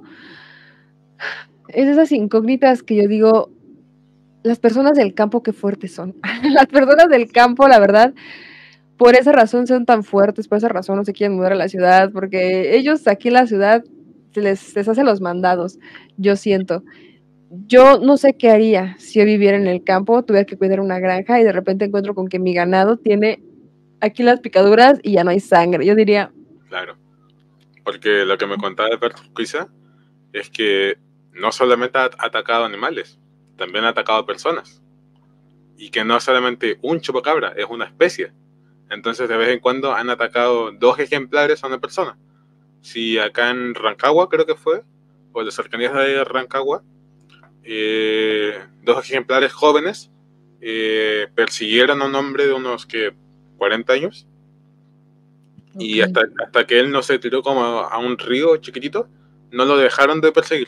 es esas incógnitas que yo digo, las personas del campo qué fuertes son. Las personas del campo, la verdad, por esa razón son tan fuertes, por esa razón no se quieren mudar a la ciudad, porque ellos aquí en la ciudad se les, les hacen los mandados, yo siento. Yo no sé qué haría si yo viviera en el campo, tuviera que cuidar una granja y de repente encuentro con que mi ganado tiene aquí las picaduras y ya no hay sangre. Yo diría... Claro, porque lo que me contaba Alberto Urquiza es que no solamente ha atacado animales, también ha atacado personas. Y que no solamente un chupacabra, es una especie. Entonces de vez en cuando han atacado dos ejemplares a una persona. Si acá en Rancagua creo que fue, o en las cercanías de Rancagua, Eh, dos ejemplares jóvenes eh, persiguieron a un hombre de unos que cuarenta años okay. y hasta, hasta que él no se tiró como a un río chiquitito, no lo dejaron de perseguir.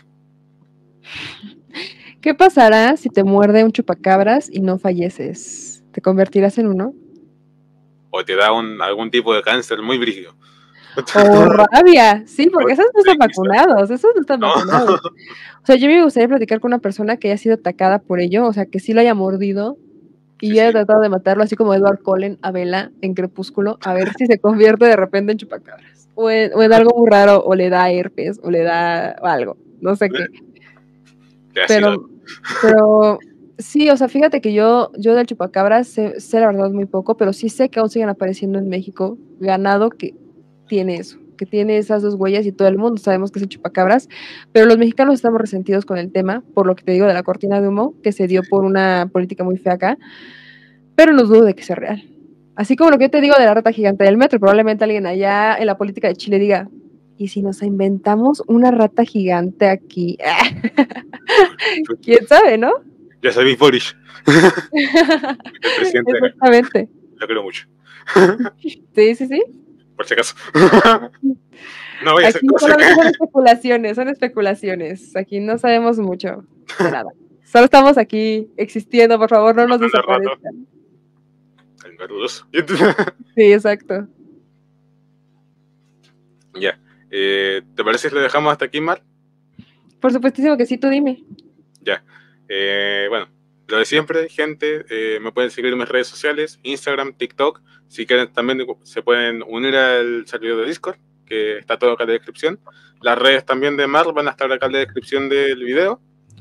¿Qué pasará si te muerde un chupacabras y no falleces? ¿Te convertirás en uno? O te da un, algún tipo de cáncer muy brígido. O rabia, sí, porque esos no están Friquista. vacunados, esos no están No. vacunados. O sea, yo me gustaría platicar con una persona que haya sido atacada por ello, o sea, que sí lo haya mordido y Sí, yo haya sí. tratado de matarlo, así como Edward Cullen a Bella en Crepúsculo, a ver si se convierte de repente en chupacabras. O en, o en algo muy raro, o le da herpes, o le da algo, no sé qué. Qué ácido. Pero, pero sí, o sea, fíjate que yo, yo del chupacabras sé, sé la verdad muy poco, pero sí sé que aún siguen apareciendo en México ganado que tiene eso, que tiene esas dos huellas y todo el mundo sabemos que es el chupacabras, pero los mexicanos estamos resentidos con el tema, por lo que te digo de la cortina de humo, que se dio por una política muy fea acá, pero no dudo de que sea real. Así como lo que yo te digo de la rata gigante del metro, probablemente alguien allá en la política de Chile diga, ¿y si nos inventamos una rata gigante aquí? ¿Quién sabe, no? Ya sabéis, Boris. El presidente de acá. Exactamente. Lo quiero mucho. Sí, sí, sí. Por si acaso. No voy a hacer Aquí cosas solamente son acá. especulaciones, son especulaciones. Aquí no sabemos mucho de nada. Solo estamos aquí existiendo, por favor, no nos Matando al rato. desaparezcan. El verdugoso. Sí, exacto. Ya. Eh, ¿te parece si lo dejamos hasta aquí, Mar? Por supuestísimo que sí, tú dime. Ya. Eh, bueno, lo de siempre, gente, eh, me pueden seguir en mis redes sociales, Instagram, TikTok. Si quieren también se pueden unir al servidor de Discord, que está todo acá en la descripción. Las redes también de Mar van a estar acá en la descripción del video.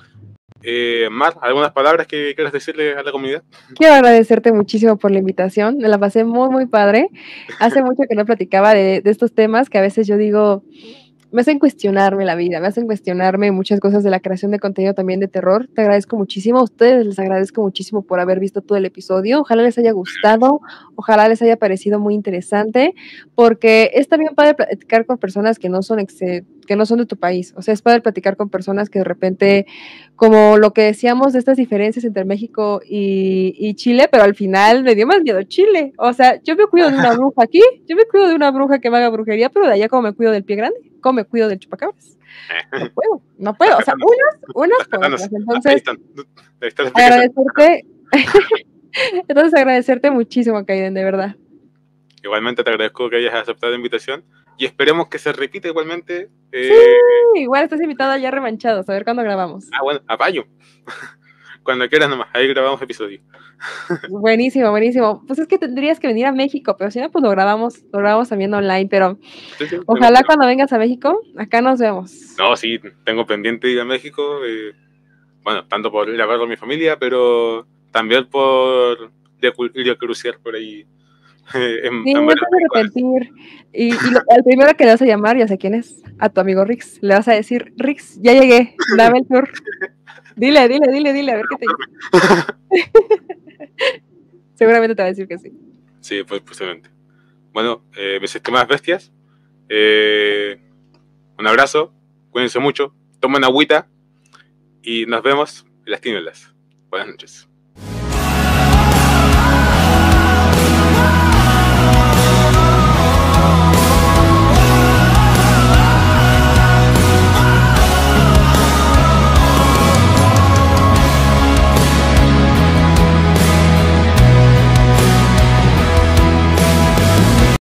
Eh, Mar, ¿algunas palabras que quieras decirle a la comunidad? Quiero agradecerte muchísimo por la invitación. Me la pasé muy, muy padre. Hace mucho que no platicaba de, de estos temas que a veces yo digo, me hacen cuestionarme la vida, me hacen cuestionarme muchas cosas de la creación de contenido también de terror. Te agradezco muchísimo, a ustedes les agradezco muchísimo por haber visto todo el episodio. Ojalá les haya gustado, ojalá les haya parecido muy interesante, porque es también padre platicar con personas que no son ex- que no son de tu país. O sea, es padre platicar con personas que de repente, como lo que decíamos de estas diferencias entre México y, y Chile, pero al final me dio más miedo Chile. O sea, yo me cuido de una bruja aquí, yo me cuido de una bruja que me haga brujería, pero de allá como me cuido del pie grande, como me cuido del chupacabras. No puedo, no puedo. Las O sea, katanas. unas, unas Las por katanas. otras. Ahí Entonces, están. Ahí está la explicación. agradecerte, entonces agradecerte muchísimo, Kaiden, de verdad. Igualmente te agradezco que hayas aceptado la invitación y esperemos que se repita igualmente. Sí, Eh... igual estás invitado ya remanchados, a ver cuándo grabamos. Ah, bueno, a Payo. Cuando quieras nomás, ahí grabamos episodio. Buenísimo, buenísimo. Pues es que tendrías que venir a México, pero si no, pues lo grabamos, lo grabamos también online, pero Sí, sí, ojalá cuando vengas a México, acá nos vemos. no, sí, tengo pendiente ir a México, eh, bueno, tanto por ir a ver a mi familia, pero también por ir a crucear por ahí eh, en, Sí, en no te varios vas a rincones. arrepentir. Y, y lo, al primero que le vas a llamar, ya sé quién es, a tu amigo Rix. Le vas a decir, Rix, ya llegué, dame el tour. Dile, dile, dile, dile, a ver qué te dice. Seguramente te va a decir que sí. Sí, pues posiblemente. Bueno, eh, mis estimadas bestias, eh, un abrazo, cuídense mucho, tomen agüita y nos vemos en las tinieblas. Buenas noches.